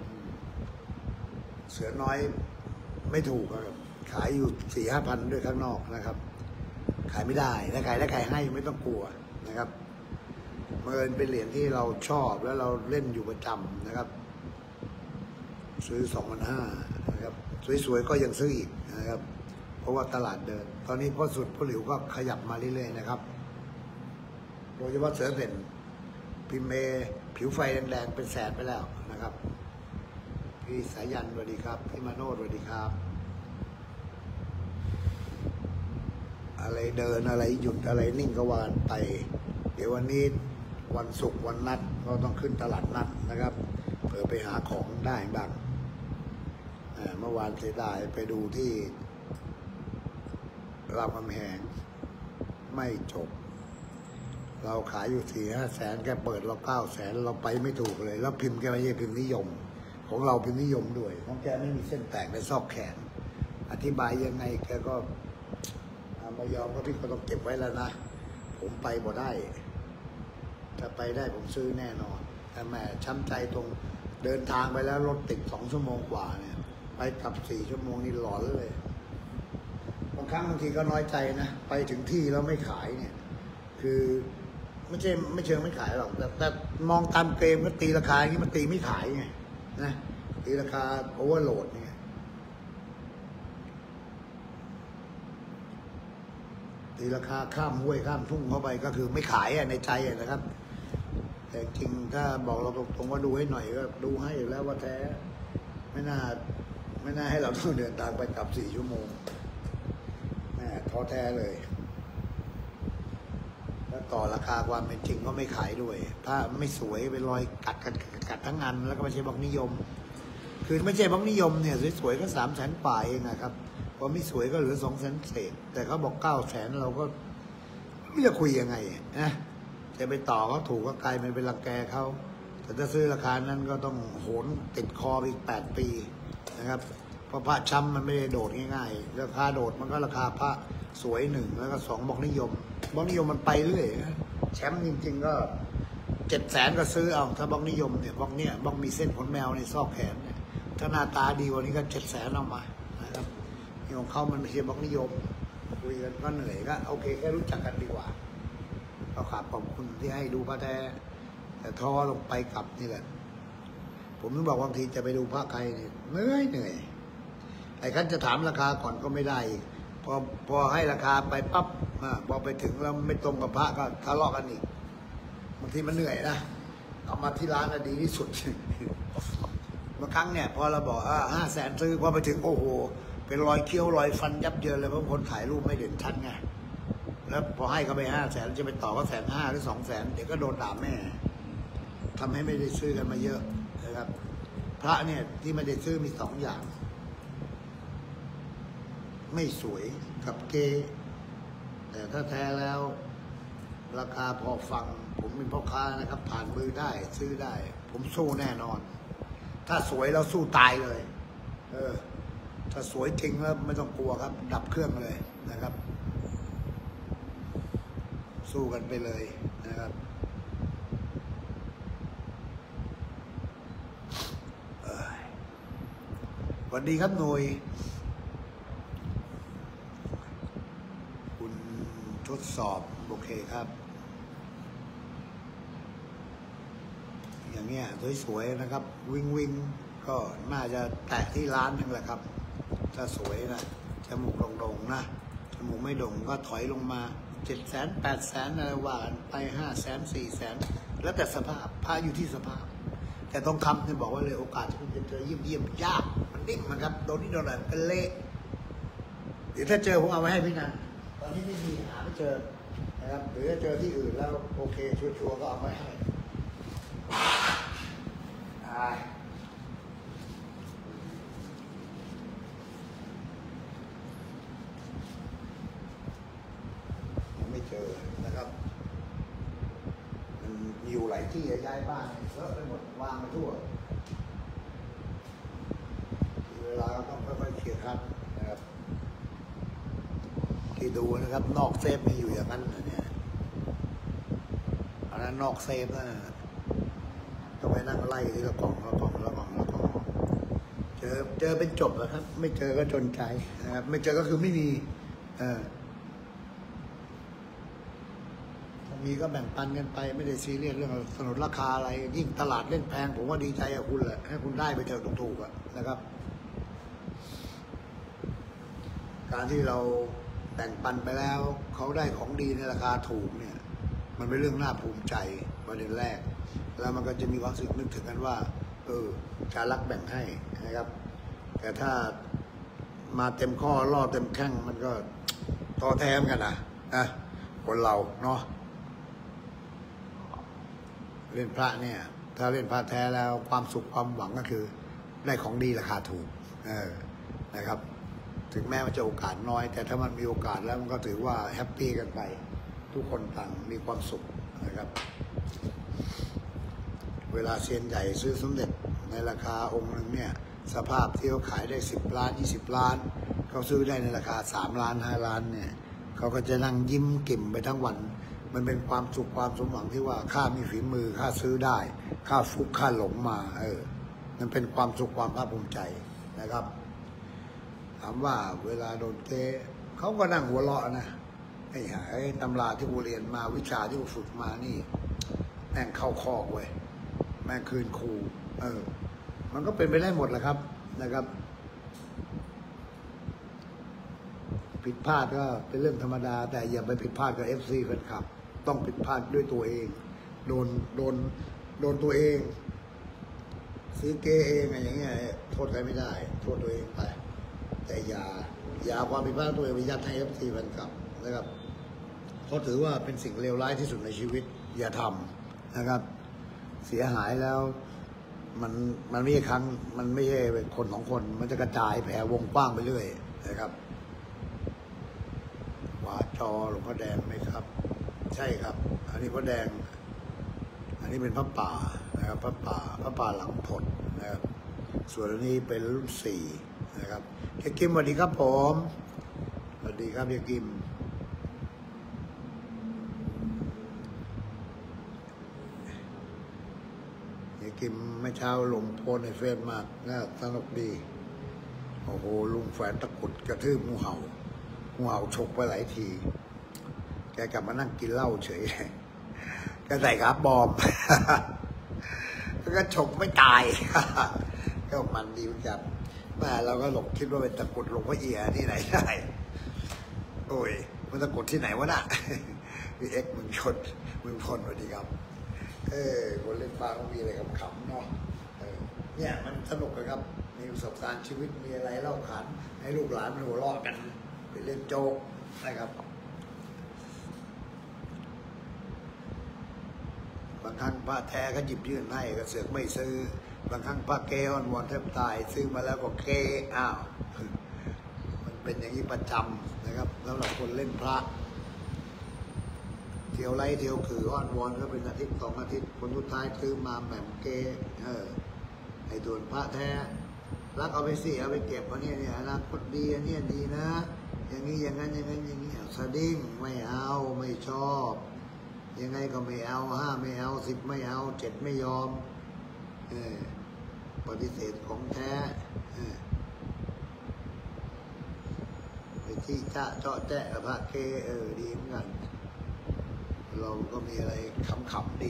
เสือน้อยไม่ถูกครับขายอยู่4-5,000ด้วยข้างนอกนะครับขายไม่ได้ถ้าขายแล้วขายให้ไม่ต้องกลัวนะครับเมื่อเป็นเหรียญที่เราชอบแล้วเราเล่นอยู่ประจำนะครับซื้อ2,500นะครับสวยๆก็ยังซื้ออีกนะครับเพราะว่าตลาดเดินตอนนี้พ่อสุดพ่อหลิวก็ขยับมาเรื่อยๆนะครับโดยเฉพาะเสือเด่นพิมเมผิวไฟแดงๆเป็นแสนไปแล้วนะครับพี่สายันสวัสดีครับพี่มาโนสวัสดีครับอะไรเดินอะไรหยุดอะไรนิ่งก็วานไปเดี๋ยววันนี้วันศุกร์วันนัดก็ต้องขึ้นตลาดนัดนะครับเผื่อไปหาของได้บ้างเมื่อวานเสียดายไปดูที่รามคำแหงไม่จบเราขายอยู่4-5 แสนแกเปิดเรา900,000เราไปไม่ถูกเลยแล้วพิมพ์แกไม่ใช่พิมพ์นิยมของเราพิมพ์นิยมด้วยของแกไม่มีเส้นแตกในซอกแขนอธิบายยังไงแกก็มายอมก็พี่ก็ต้องเก็บไว้แล้วนะผมไปบ่ได้ถ้าไปได้ผมซื้อแน่นอนแต่แม่ช้ำใจตรงเดินทางไปแล้วรถติด2 ชั่วโมงกว่าเนี่ยไปกลับ4 ชั่วโมงนี่หลอนเลยบางครั้งบางทีก็น้อยใจนะไปถึงที่แล้วไม่ขายเนี่ยคือไม่เชิงไม่ขายหรอกแต่มองตามเกมก็ตีราคาอย่างนี้มันตีไม่ขายไงนะตีราคาโอเวอร์โหลดเนี่ยตีราคาข้ามห้วยข้ามทุ่งเข้าไปก็คือไม่ขายในใจนะครับแต่จริงถ้าบอกเราตรงๆว่าดูให้หน่อยก็ดูให้อยู่แล้วว่าแท้ไม่น่าให้เราต้องเดินทางไปกลับ4 ชั่วโมงแม่ท้อแท้เลยแล้วต่อราคาความเป็นจริงก็ไม่ขายด้วยถ้าไม่สวยเป็นรอยกัดทั้งอันแล้วก็ไม่ใช่บล็อกนิยมคือไม่ใช่บล็อกนิยมเนี่ยสวยๆก็300,000 กว่าเองนะครับพอไม่สวยก็เหลือ200,000 เศษแต่เขาบอก900,000เราก็ไม่จะคุยยังไงนะจะไปต่อเขาถูกก็กลายเป็นรังแกเขาแต่ถ้าซื้อราคานั้นก็ต้องโหนติดคออีก8 ปีนะครับเพราะพระช้ำมันไม่ได้โดดง่ายๆราคาโดดมันก็ราคาพระสวย1แล้วก็2บล็อกนิยมมันไปเรื่อยแชมป์จริงๆก็700,000ก็ซื้อเอาถ้าบล็อกนิยมเนี่ยบล็อกเนี่ยบล็อกมีเส้นขนแมวในซอกแขนเนี่ยถ้าหน้าตาดีกว่านี้ก็700,000เอามานะครับนี่ของเขามันไม่ใช่บล็อกนิยมคุยกันก็เหนื่อยก็โอเคแค่รู้จักกันดีกว่าก็ขอบคุณที่ให้ดูพระแท้แต่ท้อลงไปกลับนี่แหละผมถึงบอกบางทีจะไปดูพระใครเนี่ยเหนื่อยไอ้ขั้นจะถามราคาก่อนก็ไม่ได้พอให้ราคาไปปั๊บพอไปถึงแล้วไม่ตรงกับพระก็ทะเลาะกันอีกบางทีมันเหนื่อยนะเอามาที่ร้านดีที่สุดบางครั้งเนี่ยพอเราบอก500,000ซื้อพอไปถึงโอ้โหเป็นรอยเคี้ยวรอยฟันยับเยินเลยเพราะคนถ่ายรูปไม่เด่นชัดไงแล้วพอให้เขาไป500,000จะไปต่อก็150,000หรือ200,000เดี๋ยวก็โดนด่าแม่ทำให้ไม่ได้ซื้อกันมาเยอะนะครับพระเนี่ยที่ไม่ได้ซื้อมี2 อย่างไม่สวยกับเกแต่ถ้าแท้แล้วราคาพอฟังผมเป็นพ่อค้านะครับผ่านมือได้ซื้อได้ผมสู้แน่นอนถ้าสวยเราสู้ตายเลยถ้าสวยจริงแล้วไม่ต้องกลัวครับดับเครื่องเลยนะครับสู้กันไปเลยนะครับสวัสดีครับหน่วยคุณทดสอบโอเคครับอย่างเงี้ยสวยๆนะครับวิ่งก็น่าจะแตะที่ล้านนึงแหละครับถ้าสวยนะจมูกโด่งๆนะจมูกไม่โด่งก็ถอยลงมา700,000 800,000อะไรว่ากันไป500,000 400,000แล้วแต่สภาพพระอยู่ที่สภาพแต่ต้องคำเนี่ยบอกว่าเลยโอกาสที่คุณจะเจอเยี่ยมยากมันนิ่มนะครับโดนนี่โดนอะไรเป็นเละเดี๋ยวถ้าเจอผมเอาไว้ให้พี่นันตอนนี้ไม่มีหาไม่เจอนะครับหรือถ้าเจอที่อื่นแล้วโอเคชัวร์ๆก็เอาไปให้ยังไม่เจอนะครับมันอยู่หลายที่ย้ายบ้านเยอะไปหมดวางไปทั่วเวลาก็ต้องค่อยๆเคลียร์คัดนะครับที่ดูนะครับนอกเซฟมีอยู่อย่างนั้นเนี่ยอันนั้นนอกเซฟนะต้องไปนั่งไล่ทีละกล่องเจอเป็นจบแล้วครับไม่เจอก็จนใจนะครับไม่เจอก็คือไม่มีมีก็แบ่งปันกันไปไม่ได้ซีเรียสเรื่องสนนราคาอะไรยิ่งตลาดเล่นแพงผมว่าดีใจกับคุณแหละให้คุณได้ไปเจอถูกๆนะครับการที่เราแบ่งปันไปแล้วเขาได้ของดีในราคาถูกเนี่ยมันเป็นเรื่องน่าภูมิใจประเด็นแรกแล้วมันก็จะมีความรู้สึกนึกถึงกันว่าการรักแบ่งให้นะครับแต่ถ้ามาเต็มข้อล่อเต็มแข้งมันก็ท้อแท้เหมือนกันนะคนเราเนาะเล่นพระเนี่ยถ้าเล่นพระแท้แล้วความสุขความหวังก็คือได้ของดีราคาถูกนะครับถึงแม้ว่าจะโอกาสน้อยแต่ถ้ามันมีโอกาสแล้วมันก็ถือว่าแฮปปี้กันไปทุกคนต่างมีความสุขนะครับเวลาเซียนใหญ่ซื้อสมเด็จในราคาองค์นึงเนี่ยสภาพที่เขาขายได้10 ล้าน20 ล้านเขาซื้อได้ในราคา3 ล้าน5 ล้านเนี่ยเขาก็จะนั่งยิ้มกิ่มไปทั้งวันมันเป็นความสุขความสมหวังที่ว่าข้ามีฝีมือข้าซื้อได้ข้าฟุกข้าหลงมามันเป็นความสุขความภาคภูมิใจนะครับถามว่าเวลาโดนเตะเขาก็นั่งหัวเราะนะไอ้ตำราที่กูเรียนมาวิชาที่กูฝึกมานี่แม่งเข้าคอกเว้ยแม่งคืนครูมันก็เป็นไปได้หมดแหละครับนะครับผิดพลาดก็เป็นเรื่องธรรมดาแต่อย่าไปผิดพลาดกับ FC แฟนคลับต้องผิดพลาดด้วยตัวเองโดนตัวเองซื้อเกเองอะไรอย่างเงี้ยโทษใครไม่ได้โทษตัวเองไปแต่อย่าความผิดพลาดตัวเองไปยัดให้ FC แฟนคลับนะครับเขาถือว่าเป็นสิ่งเลวร้ายที่สุดในชีวิตอย่าทำนะครับเสียหายแล้วมันไม่ใช่ครั้งมันไม่ใช่เป็นคนของคนมันจะกระจายแผ่วงกว้างไปเรื่อยนะครับขวาจอหลวงพ่อแดงไหมครับใช่ครับอันนี้พ่อแดงอันนี้เป็นพระป่านะครับพระป่าหลังผลนะครับส่วนอันนี้เป็นรุ่น4นะครับเฮียกิมสวัสดีครับผมสวัสดีครับเฮียกิมกิมเมื่อเช้าลงโพสในเฟซมากน่าสนุกดีโอ้โหลุงแฝนตะกุดกระทืบงูเห่าฉกไปหลายทีแกกลับมานั่งกินเหล้าเฉยแกใส่ขาบอมแล้วก็ฉกไม่ตายก็มันดีเหมือนกันแม่เราก็หลงคิดว่าเป็นตะกุดหลวงพ่อเอียที่ไหนได้โอ้ยมันตะกุดที่ไหนวะน่ะพี่เอ็กซ์มึงชนสวัสดีครับคนเล่นปลาก็มีอะไรขำๆเนาะเนี่ยมันสนุกเลยครับมีประสบการณ์ชีวิตมีอะไรเล่าขานให้ลูกหลานมันหัวเราะกันไปเล่นโจ๊กนะครับบางครั้งพระแท้ก็หยิบยื่นให้ก็เสือกไม่ซื้อบางครั้งพระเกอ้อนวอนแทบตายซื้อมาแล้วก็เกอ้าวมันเป็นอย่างนี้ประจำนะครับแล้วเราคนเล่นพระเที่ยวไล่เที่ยวคืออ้อนวอนก็เป็นอาทิตย์2 อาทิตย์คนสุดท้ายซื้อมาแหม่มเกไอ้ตัวพระแท้รักเอาไปสิเอาไปเก็บเพราะเนี่ยอนาคตดีอันนี้ดีนะอย่างนี้อย่างนั้นอย่างนี้สดิ้งไม่เอาไม่ชอบยังไงก็ไม่เอา5ไม่เอา10ไม่เอา7ไม่ยอมปฏิเสธของแท้ไปที่เจาะแจ๊ะพระเกดีเหมือนกันเราก็มีอะไรขำๆดี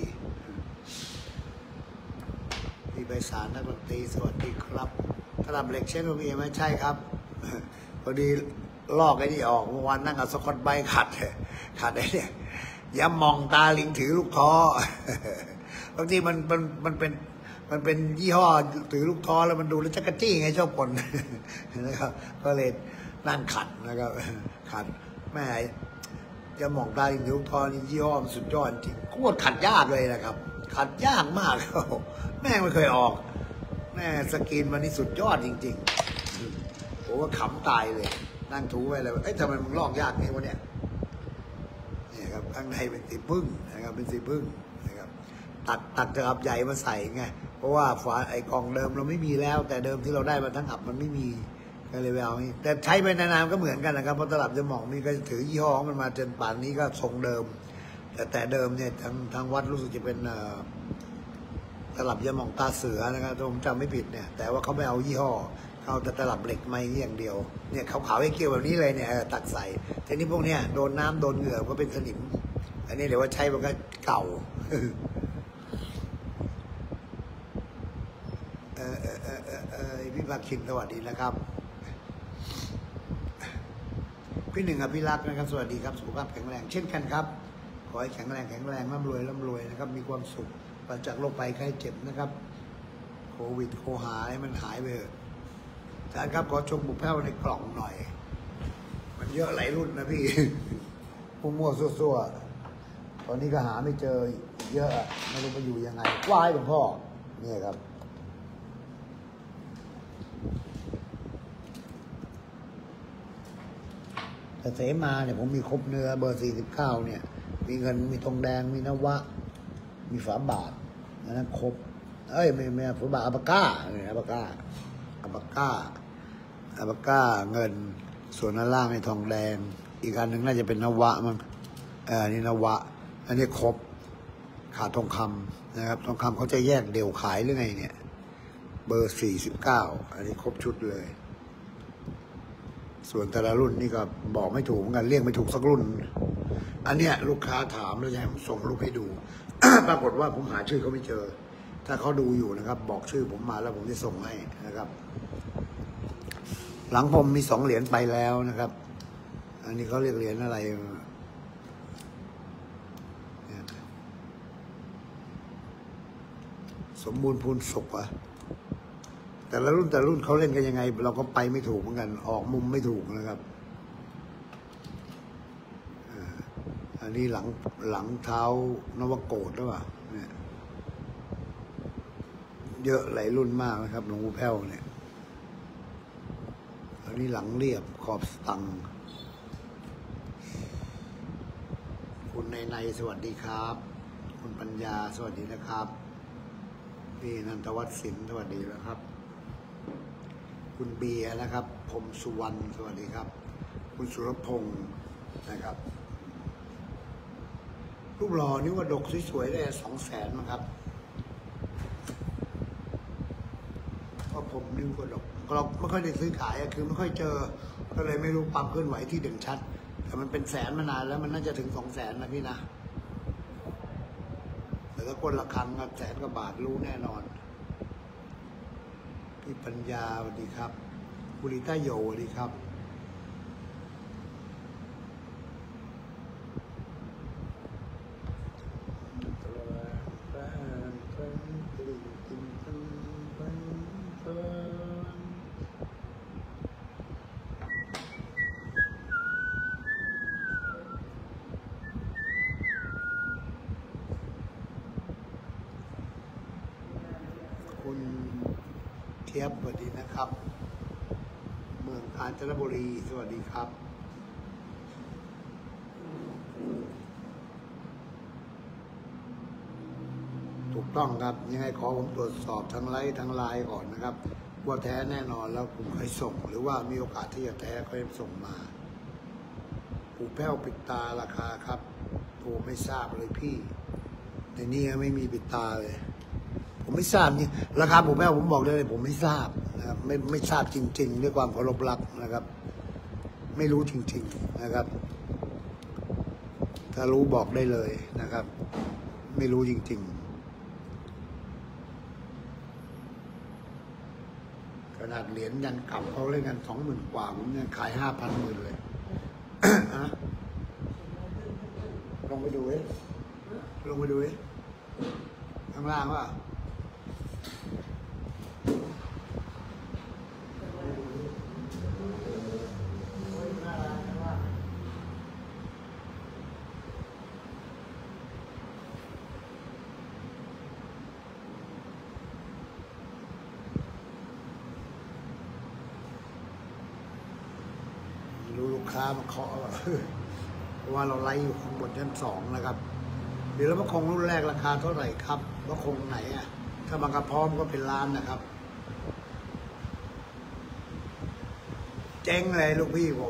มีใบสารนักดนตรีสวัสดีครับถ้าทำเหล็กเช่นมีไหมใช่ครับพอดีลอกไอ้นี่ออกเมื่อวานนั่งกับสกอตไบขัดไอ้เนี่ยย้ำมองตาลิงถือลูกท้อบางทีมันเป็นยี่ห้อถือลูกท้อแล้วมันดูแล้วจักรจี้ไงชอบคนนะครับก็เลยนั่งขัดนะครับขัดแม่จะมองได้นิ้วทอนี่ยี่ห้อมันสุดยอดจริงโคตรขัดยากเลยนะครับขัดยากมากแม่ไม่เคยออกแม่สกินมันนี่สุดยอดจริงๆผมว่าขำตายเลยนั่งถูไปเลยเอ้ยทำไมมึงลอกยากนี่วะเนี่ยนี่ครับข้างในเป็นสีพึ่งนะครับเป็นสีพึ่งนะครับตัดจะอับใหญ่มาใส่ไงเพราะว่าฝาไอกล่องเดิมเราไม่มีแล้วแต่เดิมที่เราได้มาทั้งอับมันไม่มีก็เลยไปเอานี่แต่ใช้ไปนานๆก็เหมือนกันนะครับเพราะตลับจะหมองนี่ก็ถือยี่ห้อมันมาจนป่านนี้ก็ทรงเดิมแต่เดิมเนี่ยทางวัดรู้สึกจะเป็นตลับยาหม่องตาเสือนะครับถ้าผมจำไม่ผิดเนี่ยแต่ว่าเขาไม่เอายี่ห้อเขาแต่ตลับเหล็กไม้อย่างเดียวเนี่ยขาวๆให้เกี่ยวแบบนี้เลยเนี่ยตักใส่ทีนี้พวกเนี้ยโดนน้ำโดนเหงื่อก็เป็นสนิมอันนี้เดี๋ยวว่าใช้มันก็เก่าพี่ภาคินสวัสดีนะครับพี่หนึ่งอภิรักษ์นะครับสวัสดีครับสุขภาพแข็งแรงเช่นกันครับขอให้แข็งแรงร่ำรวยนะครับมีความสุขปราศจากโรคภัยไข้เจ็บนะครับโควิดโคหาให้มันหายไปเถอะอาจารย์ครับขอชมบุกแพ้วในกล่องหน่อยมันเยอะหลายรุ่นนะพี่มั่วๆซั่วๆตอนนี้ก็หาไม่เจอเยอะไม่รู้ไปอยู่ยังไงว้ายหลวงพ่อเนี่ยครับแต่เสมาเนี่ยผมมีครบเนื้อเบอร์49เนี่ยมีเงินมีทองแดงมีนวะมีฝาบาทนั้นครบไม่ฝาบาทอัปก้าเนี่ยอัปก้าเงินส่วนด้านล่างในทองแดงอีกอันหนึ่งน่าจะเป็นนวะมั้งนี่นวะอันนี้ครบขาดทองคำนะครับทองคำเขาจะแยกเดี่ยวขายหรือไงเนี่ยเบอร์49อันนี้ครบชุดเลยส่วนแต่ละรุ่นนี่ก็บอกไม่ถูกเหมือนกันเรียกไม่ถูกสักรุ่นอันเนี้ยลูกค้าถามแล้วจะให้ผมส่งรูปให้ดู ปรากฏว่าผมหาชื่อเขาไม่เจอถ้าเขาดูอยู่นะครับบอกชื่อผมมาแล้วผมจะส่งให้นะครับหลังผมมี2 เหรียญไปแล้วนะครับอันนี้เขาเรียกเหรียญอะไรสมบูรณ์พูนสุขอะแต่ละรุ่นเขาเล่นกันยังไงเราก็ไปไม่ถูกเหมือนกันออกมุมไม่ถูกนะครับอันนี้หลังเท้านวโกฏหรือเปล่าเนี่ยเยอะหลายรุ่นมากนะครับหลวงปู่แพ้วเนี่ยอันนี้หลังเรียบขอบสตังคุณในสวัสดีครับคุณปัญญาสวัสดีนะครับพี่นันทวัฒน์สินสวัสดีนะครับคุณเบียร์นะครับผมสุวรรณสวัสดีครับคุณสุรพงศ์นะครับรูปหล่อนิ้วกระดกสวยๆได้200,000มั้งครับเพราะผมนิ้วกระดกเราไม่ค่อยได้ซื้อขายคือไม่ค่อยเจอก็เลยไม่รู้ความเคลื่อนไหวที่เด่นชัดแต่มันเป็นแสนมานานแล้วมันน่าจะถึง200,000นะพี่นะแต่ถ้าคนละครั้งกับ100,000 กว่าบาทรู้แน่นอนพี่ปัญญาสวัสดีครับบุริต้าโยสวัสดีครับคุณเทียบสวัสดีนะครับเมืองกาญจนบุรีสวัสดีครับถูกต้องครับยังไงขอผมตรวจสอบทั้งไลน์ก่อนนะครับว่าแท้แน่นอนแล้วผมค่อยส่งหรือว่ามีโอกาสที่จะแท้ค่อยส่งมาปู่แพ้วปิดตาราคาครับโอ้ไม่ทราบเลยพี่ในนี้ไม่มีปิดตาเลยผมไม่ทราบนี่ราคาปู่แพ้วผมบอกได้เลยผมไม่ทราบนะครับไม่ทราบจริงๆด้วยความเคารพรักนะครับไม่รู้จริงๆนะครับถ้ารู้บอกได้เลยนะครับไม่รู้จริงๆขนาดเหรียญยันกลับเขาเล่นกัน20,000 กว่าผมยังขาย5,000 10,000เลย ลงไปดูข้างล่างว่าค้ามาเคาะเพราะว่าเราไลฟ์อยู่ข้างบนชั้น2นะครับเดี๋ยวแล้วมะคงรุ่นแรกราคาเท่าไหร่ครับมะคงไหนอ่ะถ้าบางกระพร้อมก็เป็นล้านนะครับเจ๊งเลยลูกพี่ผม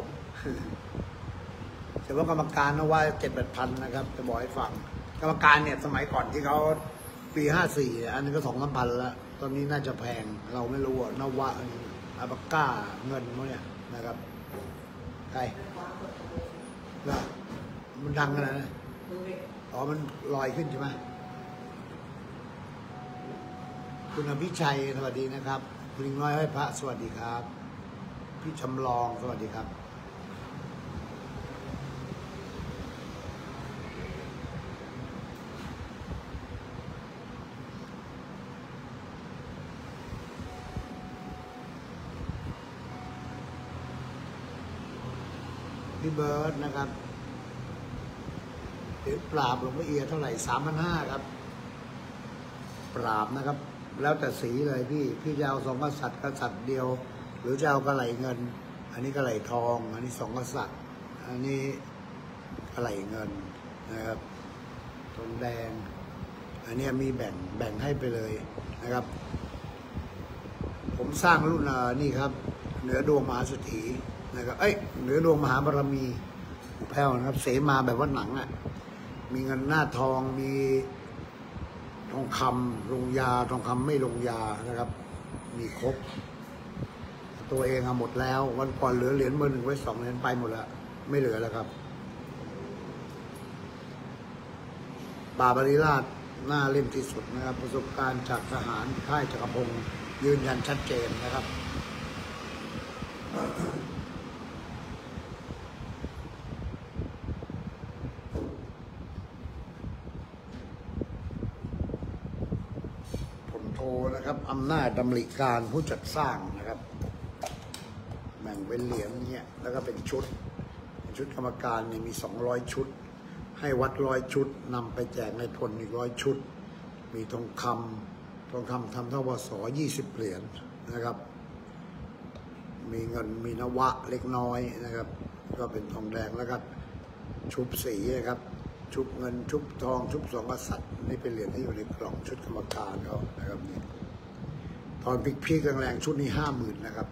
แต่ว่ากรรมการนะว่า7-8 พันนะครับจะบอกให้ฟังกรรมการเนี่ยสมัยก่อนที่เขาปี54อันนี้ก็2-3 พันแล้วตอนนี้น่าจะแพงเราไม่รู้นวะอาบาก้าเงินมั้งเนี่ยนะครับใครแล้วมันดังขนาดนั้นอ๋อมันลอยขึ้นใช่ไหมคุณอภิชัยสวัสดีนะครับคุณลิงน้อยให้พระสวัสดีครับพี่จำลองสวัสดีครับพี่เบิร์ดนะครับเดี๋ยวปราบหลวงพ่อเอียเท่าไหร่3,500ครับปราบนะครับแล้วแต่สีเลยพี่จะเอา2 กษัตริย์เดียวหรือจะเอากระไหลเงินอันนี้กระไหลทองอันนี้2 กษัตริย์อันนี้กระไหลเงินนะครับทองแดงอันนี้มีแบ่งให้ไปเลยนะครับผมสร้างรุ่นนี่ครับเหนือดวงมหาเศรษฐีนะครับเหนือดวงมหาบารมีแพ้วนะครับเสมาแบบว่าหนังอ่ะมีเงินหน้าทองมีทองคำลงยาทองคำไม่ลงยานะครับมีครบตัวเองหมดแล้ววันก่อนเหลือเหรียญเบอร์ 1ไว้2 เหรียญไปหมดแล้วไม่เหลือแล้วครับป่าบริราชหน้าเล่มที่สุดนะครับประสบการณ์จากทหารค่ายจักรพงศ์ยืนยันชัดเจนนะครับนะครับอำนาจดำริการผู้จัดสร้างนะครับแบ่งเป็นเหรียญเนี่ยแล้วก็เป็นชุดกรรมการเนี่ยมี200 ชุดให้วัด100 ชุดนำไปแจกในพลอีก100 ชุดมีทองคำทำเท่าว่า20 เหรียญนะครับมีเงินมีนวะเล็กน้อยนะครับก็เป็นทองแดงแล้วก็ชุบสีนะครับชุบเงินชุบทองชุบ2 กษัตริย์นี่เป็นเหรียญที่อยู่ในกล่องชุดกรรมการเขานะครับนี่ตอนพีคแรงๆชุดนี้50,000นะครับ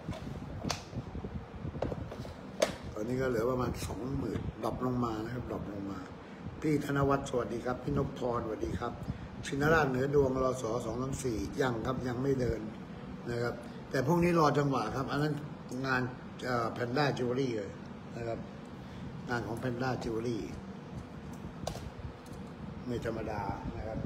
ตอนนี้ก็เหลือประมาณ20,000ดรอปลงมานะครับดรอปลงมาพี่ธนวัฒน์สวัสดีครับพี่นพพรสวัสดีครับชินราชเหนือดวงรส234ยังครับยังไม่เดินนะครับแต่พวกนี้รอจังหวะครับอันนั้นงานแพนด้าจิวเวลรี่เลยนะครับงานของแพนด้าจิวเวลรี่ไม่ธรรมดานะครับ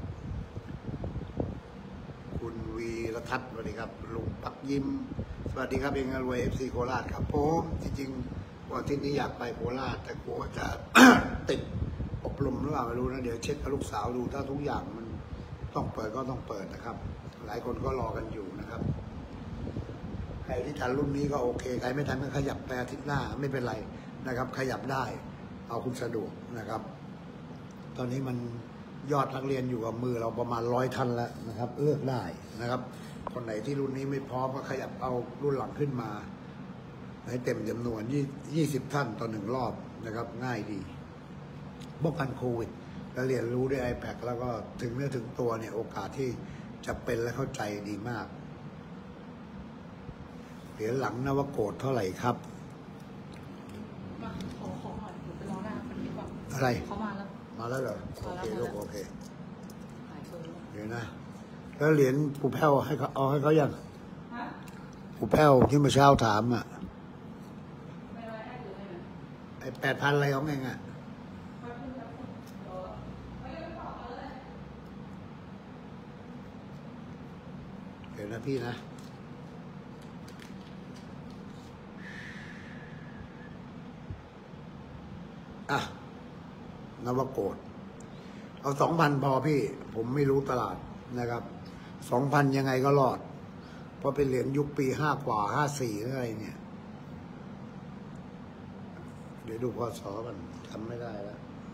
คุณวีรทัศน์สวัสดีครับลุงปักยิ้มสวัสดีครับเองรวยFC โคราชครับผมจริงๆวันที่นี้อยากไปโคราชแต่กลัวจะ ติดอบรมหรือเปล่าไม่รู้นะเดี๋ยวเช็คกับลูกสาวดูถ้าทุกอย่างมันต้องเปิดก็ต้องเปิดนะครับหลายคนก็รอกันอยู่นะครับใครที่ทันรุ่นนี้ก็โอเคใครไม่ทันก็ขยับไปอาทิตย์หน้าไม่เป็นไรนะครับขยับได้เอาคุณสะดวกนะครับตอนนี้มันยอดนักเรียนอยู่กับมือเราประมาณ100 ท่านแล้วนะครับเลือกได้นะครับคนไหนที่รุ่นนี้ไม่พร้อมก็ขยับเอารุ่นหลังขึ้นมาให้เต็มจำนวน20 ท่านต่อ1 รอบนะครับง่ายดีป้องกันโควิดและเรียนรู้ด้วย iPad แล้วก็ถึงเนื้อถึงตัวเนี่ยโอกาสที่จะเป็นและเข้าใจดีมากเหรียญหลังนวโกฏเท่าไหร่ครับขอหน่อยไปรอหน้าคนนี้ก่อนอะไรเขามาแล้วเหรอโอเคลูกโอเคเดี๋ยวนะแล้วเหรียญปูแพ้วให้เขาเอาให้เขายังปูแพ้วที่เมื่อเช้าถามอ่ะไอ้8,000อะไรของเองอ่ะเดี๋ยวนะพี่นะนวโกฏเอา 2,000 พอพี่ผมไม่รู้ตลาดนะครับ 2,000 ยังไงก็รอดเพราะเป็นเหรียญยุคปี5 กว่า54อะไรเนี่ยเดี๋ยวดูพศกันทำไม่ได้แล้ว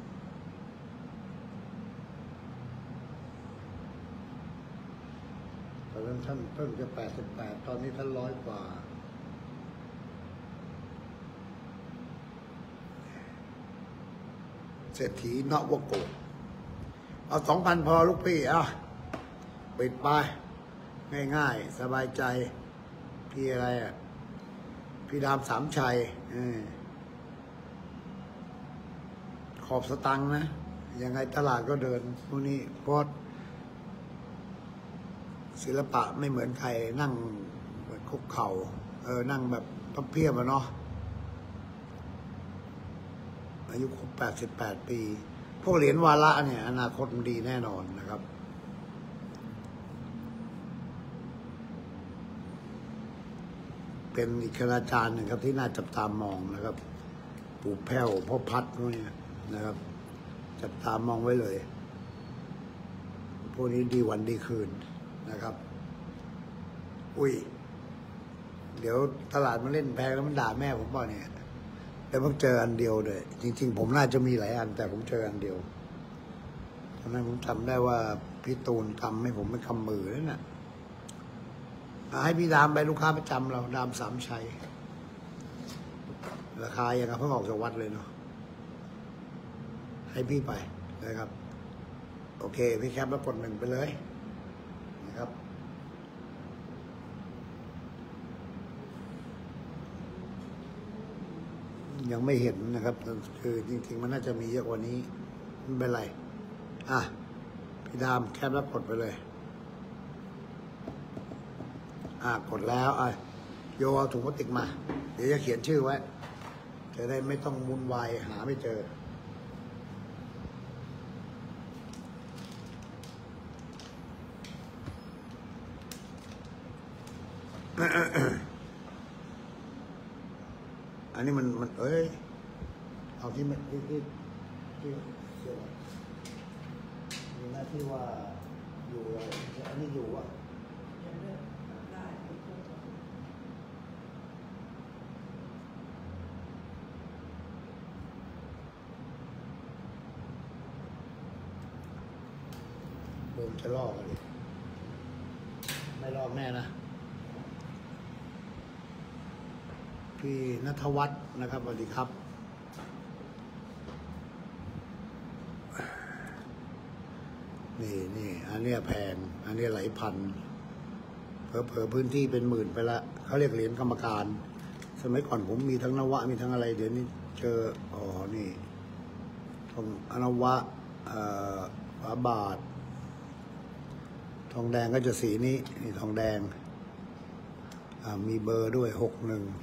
ตอนนั้นท่านเพิ่งจะ88ตอนนี้ท่าน100 กว่าเศรษฐีนวโกะเอา2,000พอลูกพี่อ่ะปิดไปง่ายๆสบายใจพี่อะไรอ่ะพี่ดามสามชัยขอบสตังค์นะยังไงตลาดก็เดินพวกนี้เพราะศิลปะไม่เหมือนใครนั่งแบบคุกเข่านั่งแบบพับเพียบอะเนาะอายุครบ88 ปีพวกเหรียญวาระเนี่ยอนาคตมันดีแน่นอนนะครับเป็นอีกคณาจารย์หนึ่งครับที่น่าจับตามองนะครับปู่แพ้วพ่อพัดพวกนี้นะครับจับตามองไว้เลยพวกนี้ดีวันดีคืนนะครับอุ้ยเดี๋ยวตลาดมันเล่นแพงแล้วมันด่าแม่ผมป่ะเนี่ยแต่ผมเจออันเดียวเลยจริงๆผมน่าจะมีหลายอันแต่ผมเจออันเดียวตอนนั้นผมจำได้ว่าพี่ตูนทำให้ผมเป็นคำมือนั่นน่ะให้พี่ดามไปลูกค้าประจำเราดามสามชัยราคายังกับเพิ่งออกจากวัดเลยเนาะให้พี่ไปนะครับโอเคพี่แคปแล้วกด1ไปเลยนะครับยังไม่เห็นนะครับคือจริงๆมันน่าจะมีเยอะกว่านี้ไม่เป็นไรพี่ดามแคปแล้วกดไปเลยกดแล้วโยเอาถุงพลาสติกมาเดี๋ยวจะเขียนชื่อไว้จะได้ไม่ต้องวุ่นวายหาไม่เจออันนี้มันเอาที่มันที่เสียมีหน้าที่ว่าอยู่อันนี้อยู่อ่ะโดนจะลอกเลยไม่ลอกแน่นะพี่ณัฐวัฒน์นะครับสวัสดีครับนี่อันนี้แพงอันนี้หลายพันเผลอพื้นที่เป็นหมื่นไปละเขาเรียกเหรียญกรรมการสมัยก่อนผมมีทั้งนวะมีทั้งอะไรเดี๋ยวนี้เจอนี่ทองอนวะฝาบาททองแดงก็จะสีนี้นี่ทองแดงมีเบอร์ด้วย61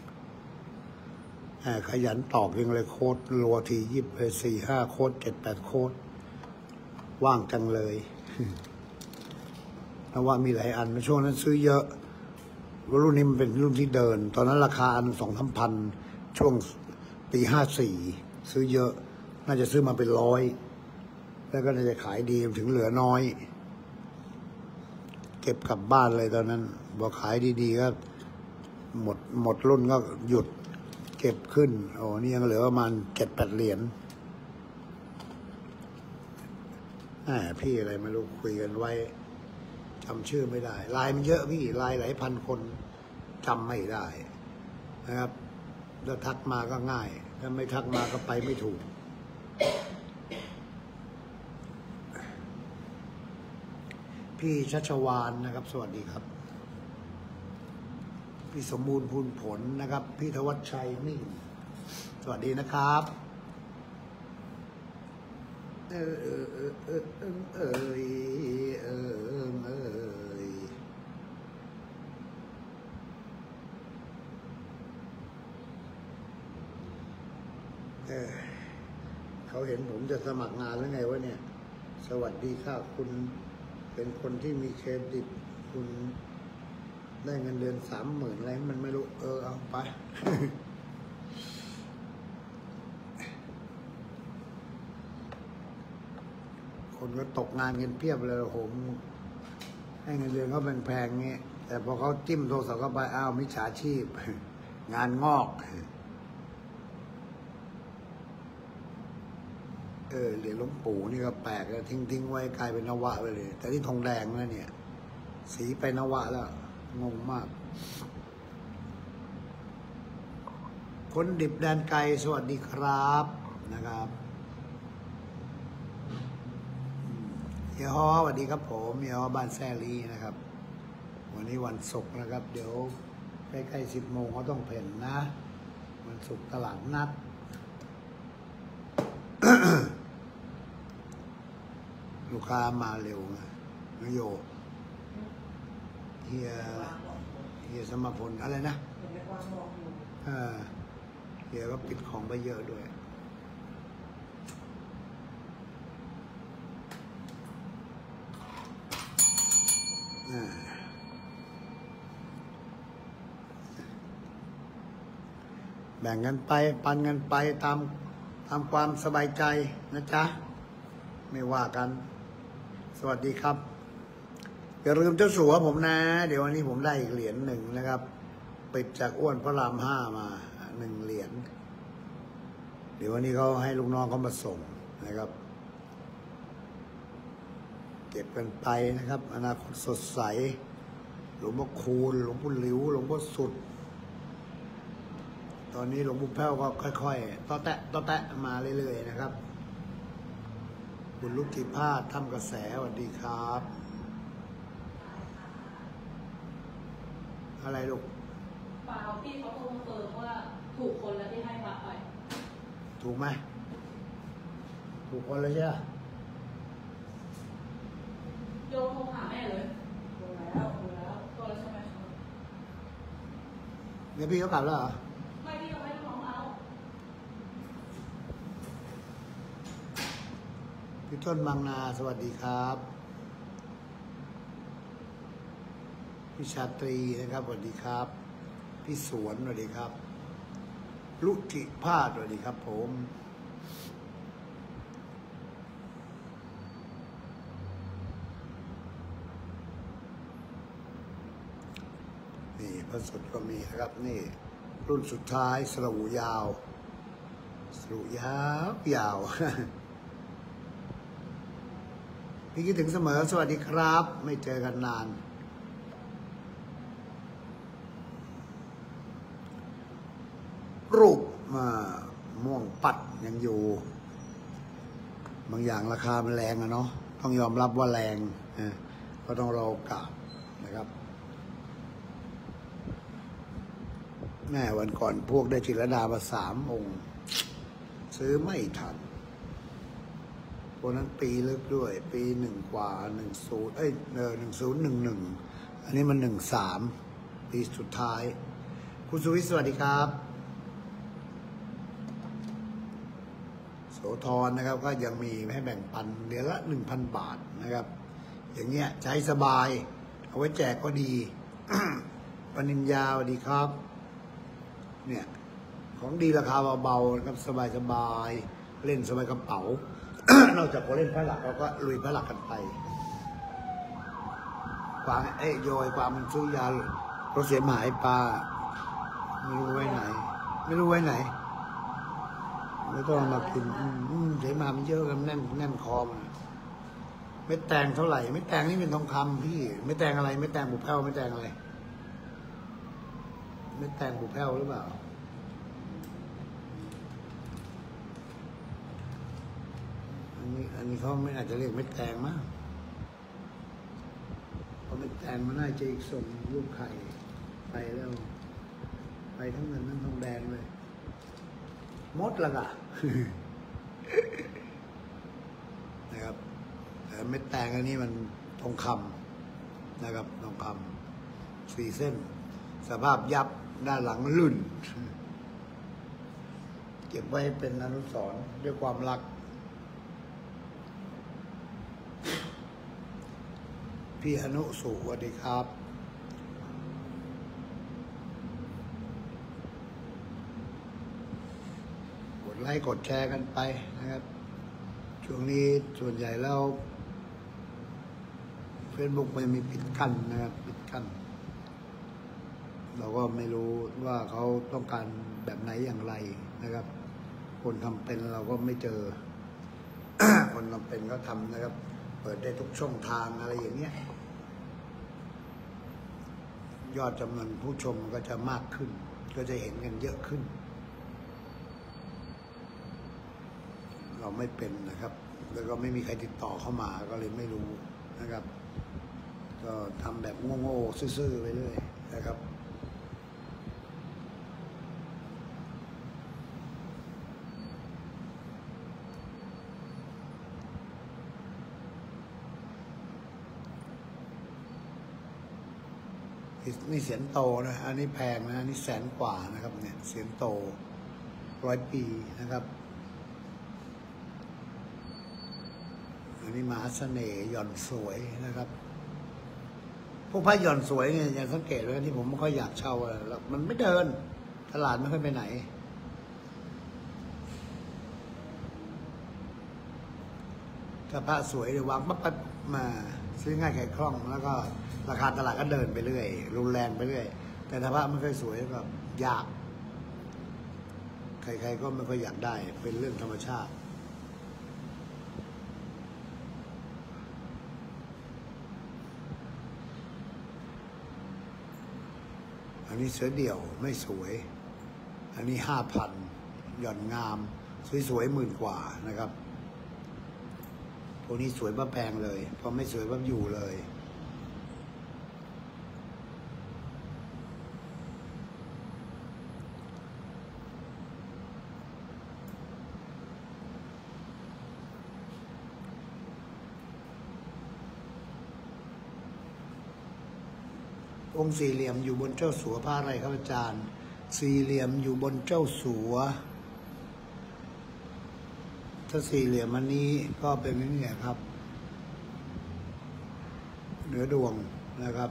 ขยันตอกยังเลยโค้ดรัวทียิบไป4-5โค้ด7-8โค้ดว่างจังเลยนว่ามีหลายอันช่วงนั้นซื้อเยอะรุ่นนี้มันเป็นรุ่นที่เดินตอนนั้นราคาอัน2-3 พันช่วงปี54ซื้อเยอะน่าจะซื้อมาเป็น100แล้วก็น่าจะขายดีถึงเหลือน้อยเก็บกลับบ้านเลยตอนนั้นบอกขายดีๆก็หมดรุ่นก็หยุดเก็บขึ้นนี่ยังเหลือประมาณ7-8 เหรียญพี่อะไรไม่รู้คุยกันไว้จำชื่อไม่ได้ไลน์มันเยอะพี่ไลน์หลายพันคนจำไม่ได้นะครับถ้าทักมาก็ง่ายถ้าไม่ทักมาก็ไปไม่ถูกพี่ชัชวานนะครับสวัสดีครับพี่สมบูรณ์พูนผลนะครับพี่ธวัชชัยมิ่งสวัสดีนะครับเขาเห็นผมจะสมัครงานแล้วไงวะเนี่ยสวัสดีค่ะคุณเป็นคนที่มีเครดิตคุณได้เงินเดือน30,000อะไรมันไม่รู้เอาไป คนก็ตกงานเงินเพียบเลยผมให้เงินเดือนเขาแพงๆเงี้ยแต่พอเขาจิ้มโทรศัพท์เข้าไปมิจฉาชีพงานงอกเหรียญหลวงปู่นี่ก็แปลกแล้วทิ้งไว้กลายเป็นนวะไปเลยแต่ที่ทองแดงแล้วเนี่ยสีไปนวะแล้วงงมากคนดิบแดนไกลสวัสดีครับนะครับเฮียฮอสวัสดีครับผมเฮียฮอบ้านแซลีนะครับ วันนี้วันศุกร์นะครับ เดี๋ยวใกล้ๆ10 โมงเขาต้องเพ่นนะวันศุกร์ตลาดนัด ลูกค้ามาเร็วไงนโยเฮียสมพลอะไรนะเฮียก็ปิดของไปเยอะด้วยแบ่งกันไปปันกันไปตามความสบายใจนะจ๊ะไม่ว่ากันสวัสดีครับอย่าลืมเจ้าสัวผมนะเดี๋ยววันนี้ผมได้อีกเหรียญหนึ่งนะครับปิดจากอ้วนพระราม5มา1 เหรียญเดี๋ยววันนี้เขาให้ลูกน้องเขามาส่งนะครับเก็บกันไปนะครับอนาคตสดใสหลวงพ่อคูณหลวงพ่อหลิวหลวงพ่อสุดตอนนี้หลวงปู่แพ้วก็ค่อยๆต่อแตะมาเรื่อยๆนะครับคุณลูกกีพาดทำกระแสสวัสดีครับอะไรลูกเปล่าพี่เขาโทรมาเฟิร์มว่าถูกคนแล้วที่ให้พระไปถูกไหมถูกคนเลยใช่ไหมโยมโทรหาแม่เลยโทรแล้วโทรแล้วใช่ไหมเนี่ยพี่เขากลับแล้วเหรอไม่พี่เขาไม่ได้ของเราพี่ต้นบางนาสวัสดีครับพี่ชาตรีนะครับสวัสดีครับพี่สวนสวัสดีครับลุกิพาดสวัสดีครับผมนี่พระสุดก็มีนะครับนี่รุ่นสุดท้ายสรุยาวพี่คิดถึงเสมอสวัสดีครับไม่เจอกันนานรูปม่วงปัดยังอยู่บางอย่างราคามันแรงอะเนาะต้องยอมรับว่าแรงก็ต้องรอโอกาสนะครับแม่วันก่อนพวกได้จิรดามา3 องค์ซื้อไม่ทันวันนั้นปีลึกด้วยปี1 กว่า1011อันนี้มัน13ปีสุดท้ายคุณสุวิทย์สวัสดีครับโสธรนะครับก็ยังมีให้แบ่งปันเดือนละ 1,000 บาทนะครับอย่างเงี้ยใช้สบายเอาไว้แจกก็ดี ปนิญญาสวัสดีครับเนี่ยของดีราคาเบาๆนะครับสบายๆเล่นสบายกระเป๋า นอกจากพอเล่นพระหลักเราก็ลุยพระหลักกันไปกวางโยยกวางมันซื้อยารถเสียหายปลาไม่รู้ไว้ไหนไม่ต้องมากินเสียมามันเยอะกันแน่นคอมันไม่แต่งเท่าไหร่ไม่แต่งนี่เป็นทองคำพี่ไม่แต่งอะไรไม่แต่งบุแพ้วไม่แต่งอะไรไม่แต่งบุแพ้วหรือเปล่าอันนี้เขาไม่อาจจะเรียกเม็ดแตงมากเพราะเม็ดแตงมันน่าจะอีกส่งลูกไข่ไปแล้วไปทั้งเงินทั้งทองแดงเลยมดละก่ะ นะครับแต่เม็ดแตงอันนี้มันทองคำนะครับทองคำ4 เส้นสภาพยับด้านหลังลื่น เก็บไว้เป็นอนุสรณ์ด้วยความรักพี่อนุสุสวัสดีครับกดไลค์กดแชร์กันไปนะครับช่วงนี้ส่วนใหญ่แล้วเฟซบุ๊กมันมีปิดกั้นนะครับปิดกั้นเราก็ไม่รู้ว่าเขาต้องการแบบไหนอย่างไรนะครับคนทำเป็นเราก็ไม่เจอ คนทำเป็นก็ทำนะครับเปิดได้ทุกช่องทางอะไรอย่างเงี้ยยอดจำนวนผู้ชมก็จะมากขึ้นก็จะเห็นกันเยอะขึ้นเราไม่เป็นนะครับแล้วก็ไม่มีใครติดต่อเข้ามาก็เลยไม่รู้นะครับ ก็ทำแบบโง่ๆซื่อๆไปเรื่อยนะครับนี่เสียนโตนะอันนี้แพงนะอันนี้100,000 กว่านะครับเนี่ยเสียนโต100 ปีนะครับอันนี้มหาเสน่ห์หย่อนสวยนะครับพวกพระหย่อนสวยเนี่ยอย่างสังเกตเลยที่ผมไม่ค่อยอยากเช่าแล้วมันไม่เดินตลาดไม่ค่อยไปไหนถ้าพระสวยเดี๋ยววางปั๊บมาซื้อง่ายขายคล่องแล้วก็ราคาตลาดก็เดินไปเรื่อยรุนแรงไปเรื่อยแต่ถ้าพระไม่ค่อยสวยก็ยากใครๆก็ไม่ค่อยอยากได้เป็นเรื่องธรรมชาติอันนี้เสือเดี่ยวไม่สวยอันนี้5,000หย่อนงามสวยๆ10,000 กว่านะครับพวกนี้สวยบ้าแพงเลยพอไม่สวยบ้าอยู่เลยองค์สี่เหลี่ยมอยู่บนเจ้าสัวผ้าอะไรครับอาจารย์สี่เหลี่ยมอยู่บนเจ้าสัวถ้าสี่เหลี่ยมอันนี้ก็เป็นนี่ไงครับเหนือดวงนะครับ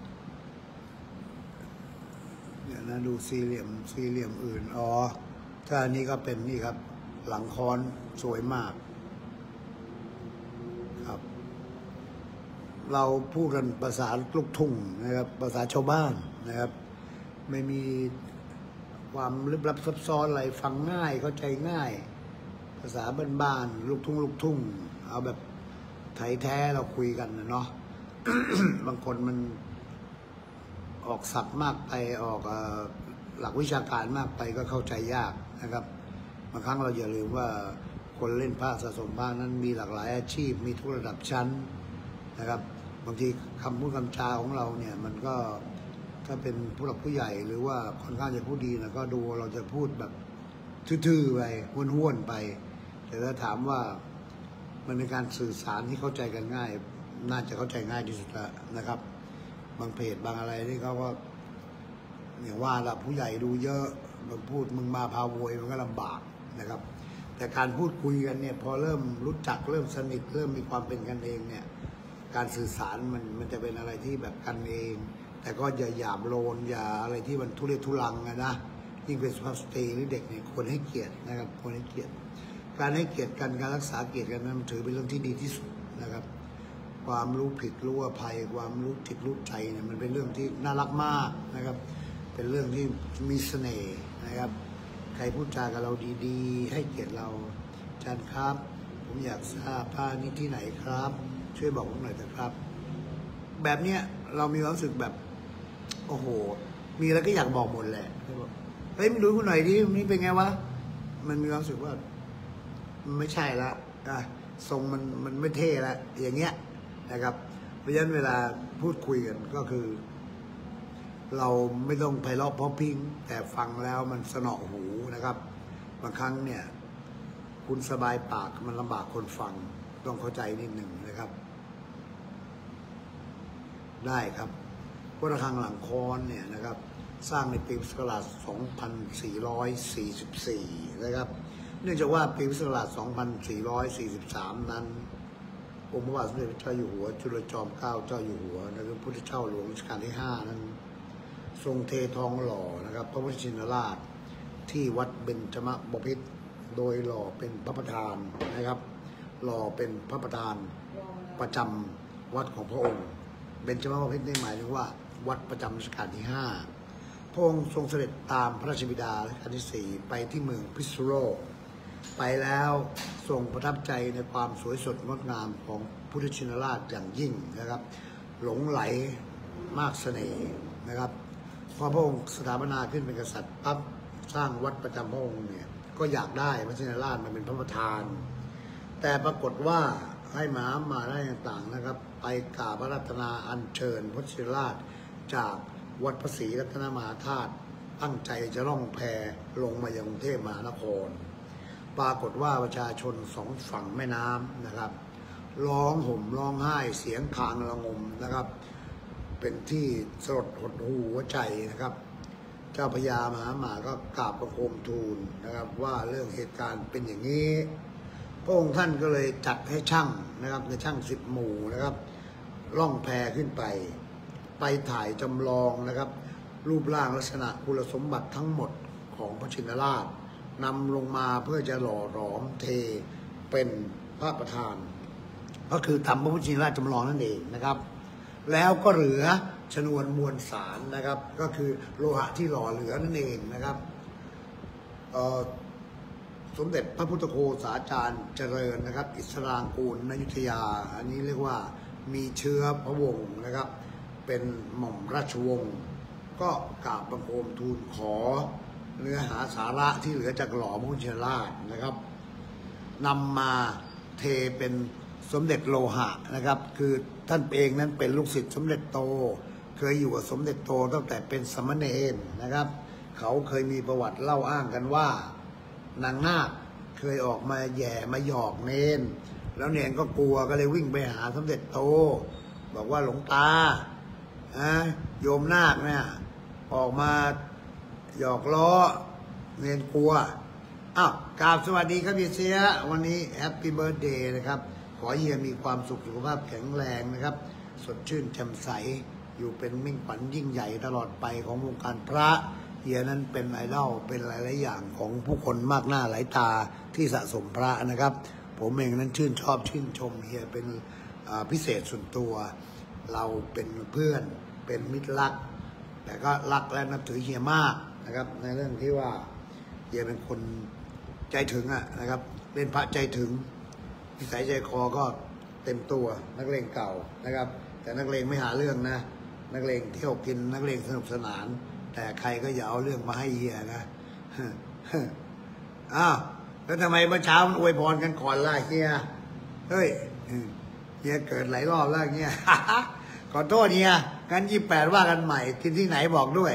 เดี๋ยวนะดูสี่เหลี่ยมอื่นอ๋อถ้าอันนี้ก็เป็นนี่ครับหลังค้อนสวยมากครับเราพูดกันภาษาลูกทุ่งนะครับภาษาชาวบ้านนะครับไม่มีความลึกลับซับซ้อนอะไรฟังง่ายเข้าใจง่ายภาษาบ้านๆลูกทุ่งเอาแบบไทยแท้เราคุยกันนะเนาะ บางคนมันออกศัพท์มากไปออกหลักวิชาการมากไปก็เข้าใจยากนะครับบางครั้งเราอย่าลืมว่าคนเล่นผ้าสะสมผ้านั้นมีหลากหลายอาชีพมีทุกระดับชั้นนะครับบางทีคำพูดคำจาของเราเนี่ยมันก็ถ้าเป็นผู้หลักผู้ใหญ่หรือว่าค่อนข้างจะพูดดีนะก็ดูเราจะพูดแบบทื่อๆไปห้วนๆไปแต่ถ้าถามว่ามันเป็นการสื่อสารที่เข้าใจกันง่ายน่าจะเข้าใจง่ายที่สุดแล้วนะครับบางเพจบางอะไรที่เขาก็อย่างว่าละผู้ใหญ่ดูเยอะบางพูดมึงมาพาโวยมันก็ลำบากนะครับแต่การพูดคุยกันเนี่ยพอเริ่มรู้จักเริ่มสนิทเริ่มมีความเป็นกันเองเนี่ยการสื่อสารมันจะเป็นอะไรที่แบบกันเองแต่ก็อย่าหยาบโลนอย่าอะไรที่มันทุเรศทุรังนะยิ่งเป็นสุภาพสตรีหรือเด็กเนี่ยควรให้เกียรตินะครับควรให้เกียรติการให้เกียรติกันการรักษาเกียรติกันนั้นถือเป็นเรื่องที่ดีที่สุดนะครับความรู้ผิดรู้อภัยความรู้จิตรู้ใจเนี่ยมันเป็นเรื่องที่น่ารักมากนะครับเป็นเรื่องที่มีเสน่ห์นะครับใครพูดจากับเราดีๆให้เกียรติเราอาจารย์ครับผมอยากทราบผ้านี้ที่ไหนครับช่วยบอกผมหน่อยเถอะครับแบบเนี้ยเรามีความรู้สึกแบบโอ้โหมีแล้วก็อยากบอกหมดแหละเฮ้ยมาดูคุณหน่อยดินี่เป็นไงวะมันมีความรู้สึกว่ามันไม่ใช่ละทรงมันไม่เท่ละอย่างเงี้ยนะครับเพราะฉะนั้นเวลาพูดคุยกันก็คือเราไม่ต้องไพเราะเพราะพิงแต่ฟังแล้วมันสนอหูนะครับบางครั้งเนี่ยคุณสบายปากมันลำบากคนฟังต้องเข้าใจนิดหนึ่งนะครับได้ครับพระระฆังหลังค้อนเนี่ยนะครับสร้างในปีพุทธศักราช 2444 นะครับเนื่องจากว่าปีพุทธศักราช 2443 นั้นองค์พระบาทสมเด็จพระเจ้าอยู่หัวจุลจอมเกล้าเจ้าอยู่หัวนะครับพุทธเจ้าหลวงรัชกาลที่ 5 นั้นทรงเททองหล่อนะครับพระพุทธชินราชที่วัดเบญจมบพิตรโดยหล่อเป็นพระประธานนะครับหล่อเป็นพระประธานประจำวัดของพระองค์เบญจมบพิตรนี่หมายถึงว่าวัดประจำรัชกาลที่ 5พระองค์ทรงเสด็จตามพระราชบิดารัชกาลที่ 4ไปที่เมืองพิษณุโลกไปแล้วทรงประทับใจในความสวยสดงดงามของพุทธชินราชอย่างยิ่งนะครับหลงไหลมากเสน่ห์นะครับพอพระองค์สถาปนาขึ้นเป็นกษัตริย์ปั๊บสร้างวัดประจำพระองค์เนี่ยก็อยากได้พระชินราชมาเป็นพระประธานแต่ปรากฏว่าให้มหามาได้ต่างๆนะครับไปกราบพระรัตนาอัญเชิญพระชินราชจากวัดพระศรีรัตนมหาธาตุตั้งใจจะล่องแพลงมายังกรุงเทพมหานครปรากฏว่าประชาชนสองฝั่งแม่น้ำนะครับร้องห่มร้องไห้เสียงครางระงมนะครับเป็นที่สลดหดหู่หัวใจนะครับเจ้าพญามหามาก็กราบประโคมทูลนะครับว่าเรื่องเหตุการณ์เป็นอย่างนี้พระองค์ท่านก็เลยจัดให้ช่างนะครับในช่าง10 หมู่นะครับล่องแพขึ้นไปถ่ายจำลองนะครับรูปร่างลักษณะคุณสมบัติทั้งหมดของพระชินราชนำลงมาเพื่อจะหล่อหลอมเทเป็นพระประธานก็คือทำพระพุทธชินราชจำลองนั่นเองนะครับแล้วก็เหลือชนวนมวลสารนะครับก็คือโลหะที่หล่อเหลือนั่นเองนะครับสมเด็จพระพุทธโฆษาจารย์เจริญนะครับอิสรางกูลอยุธยาอันนี้เรียกว่ามีเชื้อพระวงศ์นะครับเป็นหม่อมราชวงศ์ก็กราบบังคมทูลขอเนื้อหาสาระที่เหลือจากหล่อพระพุทธชินราชนะครับนำมาเทเป็นสมเด็จโลหะนะครับคือท่านเองนั้นเป็นลูกศิษย์สมเด็จโตเคยอยู่กับสมเด็จโตตั้งแต่เป็นสมณเณรนะครับเขาเคยมีประวัติเล่าอ้างกันว่านางนาคเคยออกมาแย่มาหยอกเนนแล้วเนนก็กลัวก็เลยวิ่งไปหาสมเด็จโตบอกว่าหลวงตาโยมนาคเนี่ยออกมาหยอกล้อเนนกลัวอ้าวกราบสวัสดีครับพี่เสียวันนี้แฮปปี้เบิร์ธเดย์นะครับขอเฮียมีความสุขสุขภาพแข็งแรงนะครับสดชื่นแจ่มใสอยู่เป็นมิ่งขวัญยิ่งใหญ่ตลอดไปของวงการพระเฮียนั้นเป็นไอดอลเป็นหลายๆอย่างของผู้คนมากหน้าหลายตาที่สะสมพระนะครับผมเองนั้นชื่นชอบชื่นชมเฮียเป็นพิเศษส่วนตัวเราเป็นเพื่อนเป็นมิตรรักแต่ก็รักและนับถือเฮียมากนะครับในเรื่องที่ว่าเฮียเป็นคนใจถึงนะครับเล่นพระใจถึงนิสัยใจคอก็เต็มตัวนักเลงเก่านะครับแต่นักเลงไม่หาเรื่องนะนักเลงเที่ยวกินนักเลงสนุกสนานแต่ใครก็อย่าเอาเรื่องมาให้เฮียนะอ้าวแล้วทำไมเมื่อเช้ามันอวยพรกันก่อนล่ะเฮียเฮ้ยเฮียเกิดหลายรอบแล้วเฮีย ขอโทษเฮียกัน28ว่ากันใหม่กินที่ไหนบอกด้วย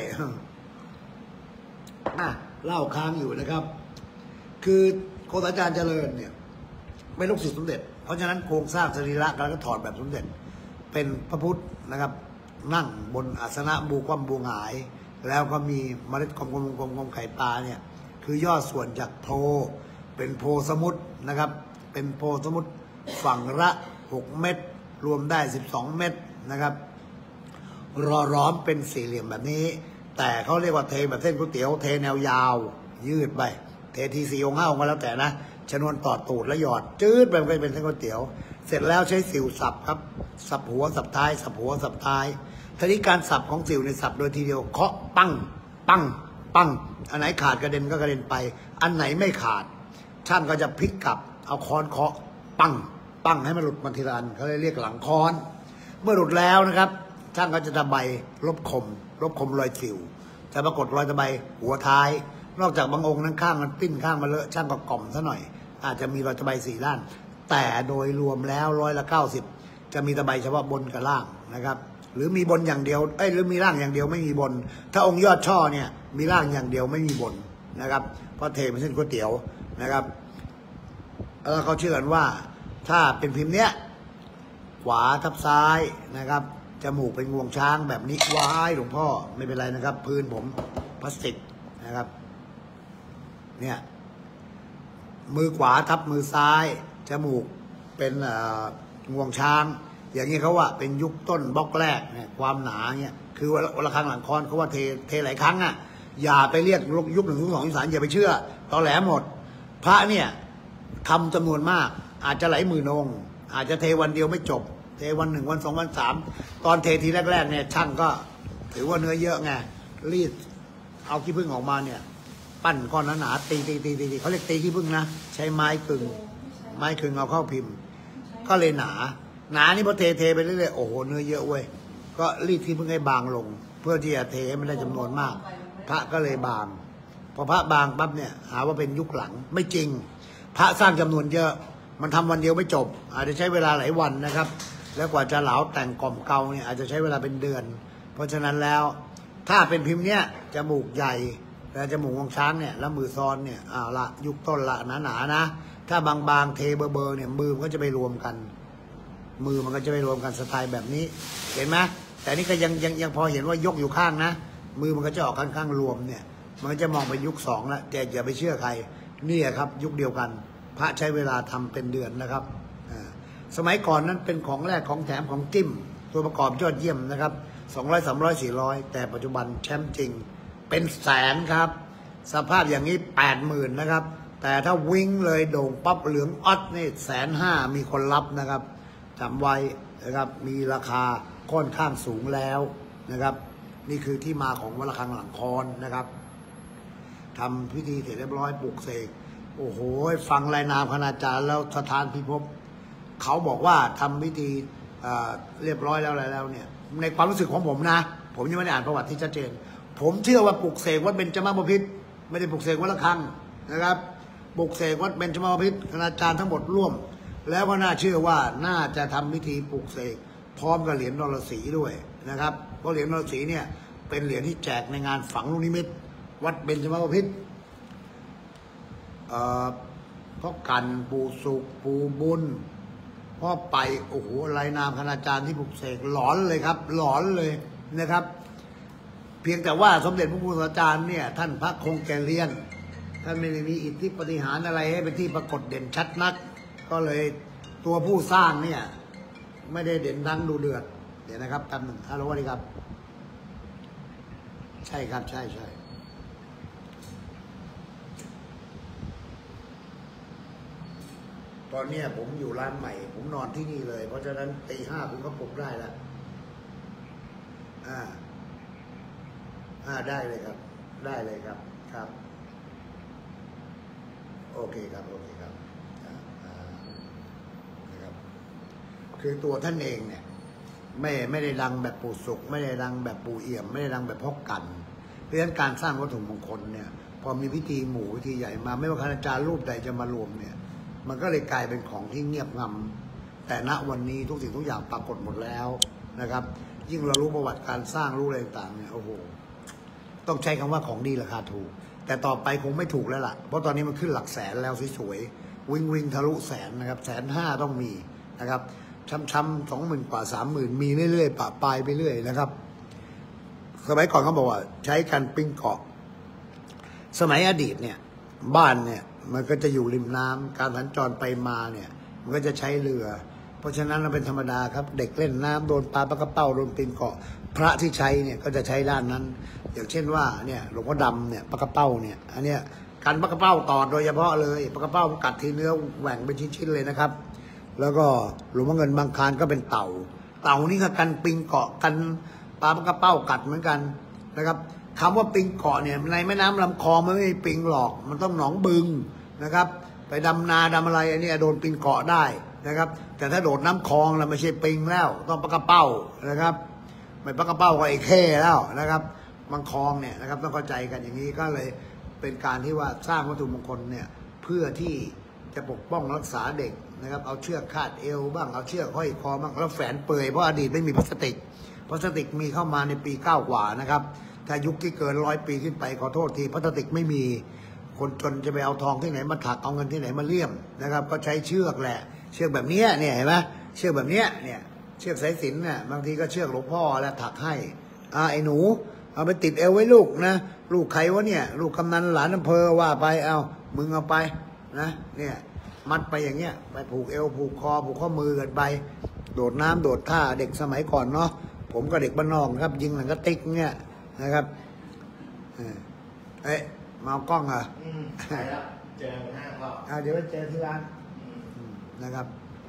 เล่าค้างอยู่นะครับคือโฆษาจารย์เจริญเนี่ยเป็นลูกศิษย์สมเด็จเพราะฉะนั้นโครงสร้างสรีระการก็ถอดแบบสมเด็จเป็นพระพุทธนะครับนั่งบนอาสนะบูคว่ำบูหงายแล้วก็มีเมล็ดกลมๆไข่ปลาเนี่ยคือยอดส่วนจากโพเป็นโพสมุทรนะครับเป็นโพสมุทรฝั่งละ6 เม็ดรวมได้12 เม็ดนะครับร้อมเป็นสี่เหลี่ยมแบบนี้แต่เขาเรียกว่าเทแบบเส้นก๋วยเตี๋ยวเทแนวยาวยืดไปเทที4 องค์ 5 องค์ก็แล้วแต่นะชนวนต่อตูดแล้วหยอดจืดไปมันก็เป็นเส้นก๋วยเตี๋ยวเสร็จแล้วใช้สิวสับครับสับหัวสับท้ายสับหัวสับท้ายทีนี้การสับของสิวในสับโดยทีเดียวเคาะปังปังปังอันไหนขาดกระเด็นก็กระเด็นไปอันไหนไม่ขาดช่างก็จะพลิกกลับเอาค้อนเคาะปังปังให้มันหลุดมาทีละอันเขาเลยเรียกหลังค้อนเมื่อหลุดแล้วนะครับช่างก็จะตะไบลบคมรอยสิวจะปรากฏรอยตะไบหัวท้ายนอกจากบางองค์นั้นข้างมันปิ้นข้างมันเลอะช่างก็กล่อมซะหน่อยอาจจะมีรอยตะไบ4 ด้านแต่โดยรวมแล้ว90%จะมีตะไบเฉพาะบนกับล่างนะครับหรือมีบนอย่างเดียวหรือมีล่างอย่างเดียวไม่มีบนถ้าองค์ยอดช่อเนี่ยมีล่างอย่างเดียวไม่มีบนนะครับเพราะเทเป็นเส้นก๋วยเตี๋ยวนะครับแล้วเขาเชื่อกันว่าถ้าเป็นพิมพ์เนี้ยขวาทับซ้ายนะครับจมูกเป็นงวงช้างแบบนี้ว้ายหลวงพ่อไม่เป็นไรนะครับพื้นผมพลาสติกนะครับเนี่ยมือขวาทับมือซ้ายจมูกเป็นงวงช้างอย่างนี้เขาว่าเป็นยุคต้นบล็อกแรกเนี่ยความหนาเนี่ยคือระฆังหลังคอนเขาว่าเทหลายครั้งอย่าไปเรียกยุค1 ถึง 2 ยุค 3อย่าไปเชื่อตอแหลหมดพระเนี่ยทำจำนวนมากอาจจะหลายหมื่นองค์อาจจะเทวันเดียวไม่จบเทวัน 1 วัน 2 วัน 3ตอนเททีแรกๆเนี่ยช่างก็ถือว่าเนื้อเยอะไงรีดเอาขี้ผึ้งออกมาเนี่ยปั้นก้อนหนาๆตีเขาเรียกตีขี้ผึ้งนะใช้ไม้กึ่งเอาเข้าพิมพ์ก็เลยหนานี่พอเทไปเรื่อยๆโอ้โหเนื้อเยอะเว้ยก็รีดขี้ผึ้งให้บางลงเพื่อที่จะเทให้มันได้จำนวนมากพระก็เลยบางพอพระบางปั๊บเนี่ยหาว่าเป็นยุคหลังไม่จริงพระสร้างจำนวนเยอะมันทำวันเดียวไม่จบ อาจจะใช้เวลาหลายวันนะครับ แล้วกว่าจะเหลาแต่งกล่อมเกลาเนี่ยอาจจะใช้เวลาเป็นเดือน เพราะฉะนั้นแล้วถ้าเป็นพิมพ์เนี้ยจมูกใหญ่แต่จมูกของช้างเนี่ยแล้วมือซ้อนเนี่ยละยุคต้นละหนาๆนะถ้าบางๆเทเบอร์เนี่ยมือมันก็จะไปรวมกัน มือมันก็จะไปรวมกันสไตล์แบบนี้เห็นไหมแต่นี่ก็ยังพอเห็นว่ายกอยู่ข้างนะมือมันก็จะออกข้างๆรวมเนี่ยมันก็จะมองไปยุค2แล้วแต่อย่าไปเชื่อใครนี่ครับยุคเดียวกันพระใช้เวลาทำเป็นเดือนนะครับสมัยก่อนนั้นเป็นของแรกของแถมของจิ้มตัวประกอบยอดเยี่ยมนะครับ200 300 400แต่ปัจจุบันแชมป์จริงเป็นแสนครับสภาพอย่างนี้80,000นะครับแต่ถ้าวิ่งเลยโด่งปั๊บเหลืองออดนี่150,000มีคนรับนะครับจำไว้นะครับมีราคาค่อนข้างสูงแล้วนะครับนี่คือที่มาของวัดระฆังหลังคอนนะครับทำพิธีเสร็จเรียบร้อยปลุกเสกโอ้โหฟังรายนามคณาจารย์แล้วสถานพิภพเขาบอกว่าทำพิธีเรียบร้อยแล้วอะไรแล้วเนี่ยในความรู้สึกของผมนะผมยังไม่ได้อ่านประวัติที่ชัดเจนผมเชื่อว่าปลุกเสกวัดเบญจมาบพิตรไม่ได้ปลุกเสกวัดระฆังนะครับปลุกเสกวัดเบญจมาบพิตรคณาจารย์ทั้งหมดร่วมแล้วก็น่าเชื่อว่าน่าจะทำพิธีปลุกเสกพร้อมกับเหรียญนรสีด้วยนะครับเพราะเหรียญนรสีเนี่ยเป็นเหรียญที่แจกในงานฝังลูกนิมิตวัดเบญจมาบพิตรพ่อกันปู่สุขปู่บุญพ่อไปโอ้โหรายนามคณาจารย์ที่ปลุกเสกหลอนเลยครับหลอนเลยนะครับเพียงแต่ว่าสมเด็จพระพุทธาจารย์เนี่ยท่านพระคงแก่เลียนท่านไม่ได้มีอิทธิปฏิหารอะไรให้เป็นที่ปรากฏเด่นชัดนักก็เลยตัวผู้สร้างเนี่ยไม่ได้เด่นดังดูเดือดเดี๋ยวนะครับแป๊บหนึ่งฮัลโหลสวัสดีครับใช่ครับใช่ตอนนี้ผมอยู่ร้านใหม่ผมนอนที่นี่เลยเพราะฉะนั้นตี 5ผมก็ปลุกได้แล้วได้เลยครับได้เลยครับครับโอเคครับนะครับคือตัวท่านเองเนี่ยไม่ได้ดังแบบปู่สุขไม่ได้ดังแบบปู่เอี่ยมไม่ได้ดังแบบพ่อกันเพราะฉะนั้นการสร้างวัตถุมงคลเนี่ยพอมีพิธีหมู่พิธีใหญ่มาไม่ว่าคณาจารย์รูปใดจะมารวมเนี่ยมันก็เลยกลายเป็นของที่เงียบงัำแต่ณวันนี้ทุกสิ่งทุกอย่างปรากฏหมดแล้วนะครับยิ่งเรารู้ประวัติการสร้างรู้อะไรต่างเนี่ยโอ้โหต้องใช้คำว่าของดีราคาถูกแต่ต่อไปคงไม่ถูกแล้วล่ะเพราะตอนนี้มันขึ้นหลักแสนแล้วสวยๆวิ่งทะลุแสนนะครับ150,000ต้องมีนะครับช้ำๆ20,000 กว่า 30,000มีเรื่อยๆปะปลายไปเรื่อยนะครับสมัยก่อนเขาบอกว่าใช้การปิ้งเกาะสมัยอดีตเนี่ยบ้านเนี่ยมันก็จะอยู่ริมน้ำการสัญจรไปมาเนี่ยมันก็จะใช้เรือเพราะฉะนั้นเราเป็นธรรมดาครับเด็กเล่นน้ำโดนปลากระเป้าโดนปีนเกาะพระที่ใช้เนี่ยก็จะใช้ด้านนั้นอย่างเช่นว่าเนี่ยหลวงพ่อดำเนี่ยปลากระเป้าเนี่ยอันเนี้ยกันปลากระเป้าตอดโดยเฉพาะเลยปลากระเป้ากัดทีเนื้อแหว่งเป็นชิ้นๆเลยนะครับแล้วก็หลวงพ่อเงินบางคารก็เป็นเต่านี่ก็กันปิงเกาะกันปลากระเป้ากัดเหมือนกันนะครับคำว่าปิงเกาะเนี่ยในแม่น้ำลำคลองมันไม่มีปิงหรอกมันต้องหนองบึงนะครับไปดำนาดำอะไรอันนี้โดนปิงเกาะได้นะครับแต่ถ้าโดดน้ำคลองแล้วไม่ใช่ปิงแล้วต้องปลากระเป้านะครับไม่ปลากระเป้าก็ไอ้เข้แล้วนะครับบางคลองเนี่ยนะครับต้องเข้าใจกันอย่างนี้ก็เลยเป็นการที่ว่าสร้างวัตถุมงคลเนี่ยเพื่อที่จะปกป้องรักษาเด็กนะครับเอาเชือกคาดเอวบ้างเอาเชือกห้อยคอบ้างแล้วแฝนเปื่อยเพราะอดีตไม่มีพลาสติกมีเข้ามาในปี9 กว่านะครับถ้ายุคที่เกิน100 ปีขึ้นไปขอโทษทีพลาสติกไม่มีคนจนจะไปเอาทองที่ไหนมาถักเอาเงินที่ไหนมาเลี่ยมนะครับก็ใช้เชือกแหละเชือกแบบนี้เนี่ยเห็นไหมเชือกแบบนี้เนี่ยเชือกสายสิญจน์เนี่ยบางทีก็เชือกหลวงพ่อแล้วถักให้ไอ้หนูเอาไปติดเอวไว้ลูกนะลูกใครวะเนี่ยลูกกำนันหลานอำเภอว่าไปเอามึงเอาไปนะเนี่ยมัดไปอย่างเงี้ยไปผูกเอวผูกคอผูกข้อมือกันไปโดดน้ำโดดท่าเด็กสมัยก่อนเนาะผมก็เด็กบ้านนอกครับยิงหนังกระติกเนี่ยนะครับมาเอากล้องอ่ะใช่แล้วเจอ5 รอบเดี๋ยวไปเจอที่ร้านนะครับ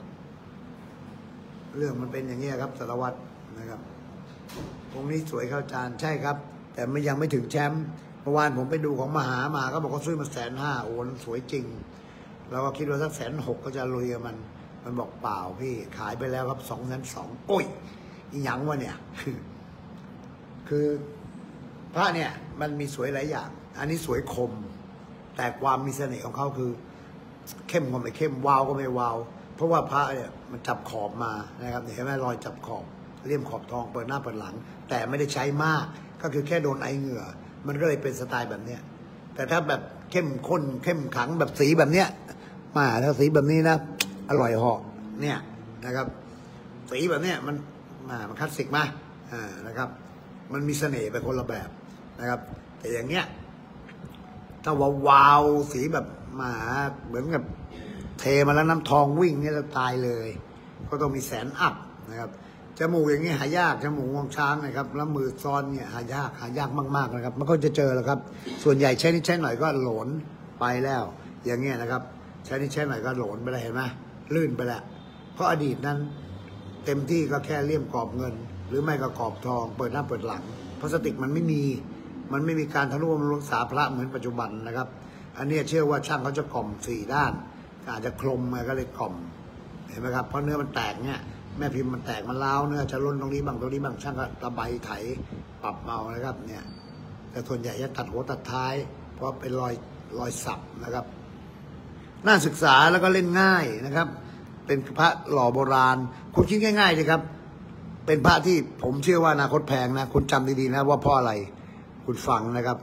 เรื่องมันเป็นอย่างนี้ครับสารวัตรนะครับองค์นี้สวยเข้าจานใช่ครับแต่มันยังไม่ถึงแชมป์เมื่อวานผมไปดูของมหามาก็บอกเขาซื้อมา150,000โอ้สวยจริงเราก็คิดว่าสัก160,000ก็จะลุยกับมันบอกเปล่าพี่ขายไปแล้วครับ220,000โอ้ยอีหยังวะเนี่ยคือพระเนี่ยมันมีสวยหลายอย่างอันนี้สวยคมแต่ความมีเสน่ห์ของเขาคือเข้มก็ไม่เข้มวาวก็ไม่วาวเพราะว่าพระเนี่ยมันจับขอบมานะครับเห็นไหมรอยจับขอบเลี่ยมขอบทองเปิดหน้าเปิดหลังแต่ไม่ได้ใช้มากก็คือแค่โดนไอเหงื่อมันเลยเป็นสไตล์แบบเนี้ยแต่ถ้าแบบเข้มข้นเข้มขังแบบสีแบบเนี้ยมาถ้าสีแบบนี้นะอร่อยเหาะเนี่ยนะครับสีแบบเนี้ยมันคลาสสิกมากนะครับมันมีเสน่ห์ไปคนละแบบนะครับแต่อย่างเนี้ยถ้าวาวสีแบบเหมือนกับเทมาแล้วน้ำทองวิ่งเนี่ยจะตายเลยก็ต้องมีแสนอัพนะครับจมูกอย่างนี้หายากจมูกงวงช้างนะครับแล้วมือซ้อนเนี่ยหายากมากๆนะครับมันก็จะเจอแล้วครับส่วนใหญ่ใช้นิดใช้หน่อยก็หลนไปแล้วอย่างเงี้ยนะครับใช้นิดใช้หน่อยก็หลนไปแล้วเห็นไหมลื่นไปแล้วเพราะอดีตนั้นเต็มที่ก็แค่เลี่ยมกรอบเงินหรือไม่ก็กรอบทองเปิดหน้าเปิดหลังพลาสติกมันไม่มีการทะลุบำรุงรักษาพระเหมือนปัจจุบันนะครับอันนี้เชื่อว่าช่างเขาจะกล่อม4 ด้านอาจจะคลมมาก็เลยกล่อมเห็นไหมครับเพราะเนื้อมันแตกเนี่ยแม่พิมพ์มันแตกมันล้าวเนื้อจะล้นตรงนี้บ้างตรงนี้บ้างช่างก็ตะไบไถปรับเมานะครับเนี่ยแต่ส่วนใหญ่จะตัดหัวตัดท้ายเพราะเป็นรอยสับนะครับน่าศึกษาแล้วก็เล่นง่ายนะครับเป็นพระหล่อโบราณคุณคิดง่ายๆเลยครับเป็นพระที่ผมเชื่อว่าอนาคตแพงนะคุณจำดีๆนะว่าเพราะอะไรคุณฟังนะครับ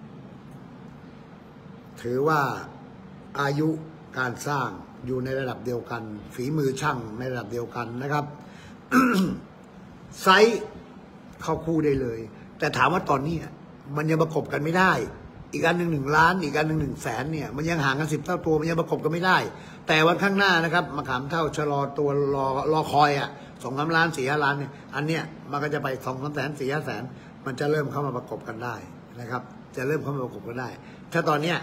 ถือว่าอายุการสร้างอยู่ในระดับเดียวกันฝีมือช่างในระดับเดียวกันนะครับ ไซส์เข้าคู่ได้เลยแต่ถามว่าตอนนี้มันยังประกบกันไม่ได้อีกอันหนึ่ง1 ล้านอีกอันหนึ่ง100,000เนี่ยมันยังห่างกัน10 เท่าตัวมันยังประกบกันไม่ได้แต่วันข้างหน้านะครับมะขามเท่าชะลอตัวรอคอย2-3 ล้าน4-5 ล้านเนี่ยอันเนี้ยมันก็จะไป2-3 แสน4-5 แสนมันจะเริ่มเข้ามาประกบกันได้นะครับจะเริ่มเข้ามาประกบกันได้ถ้าตอนเนี้ย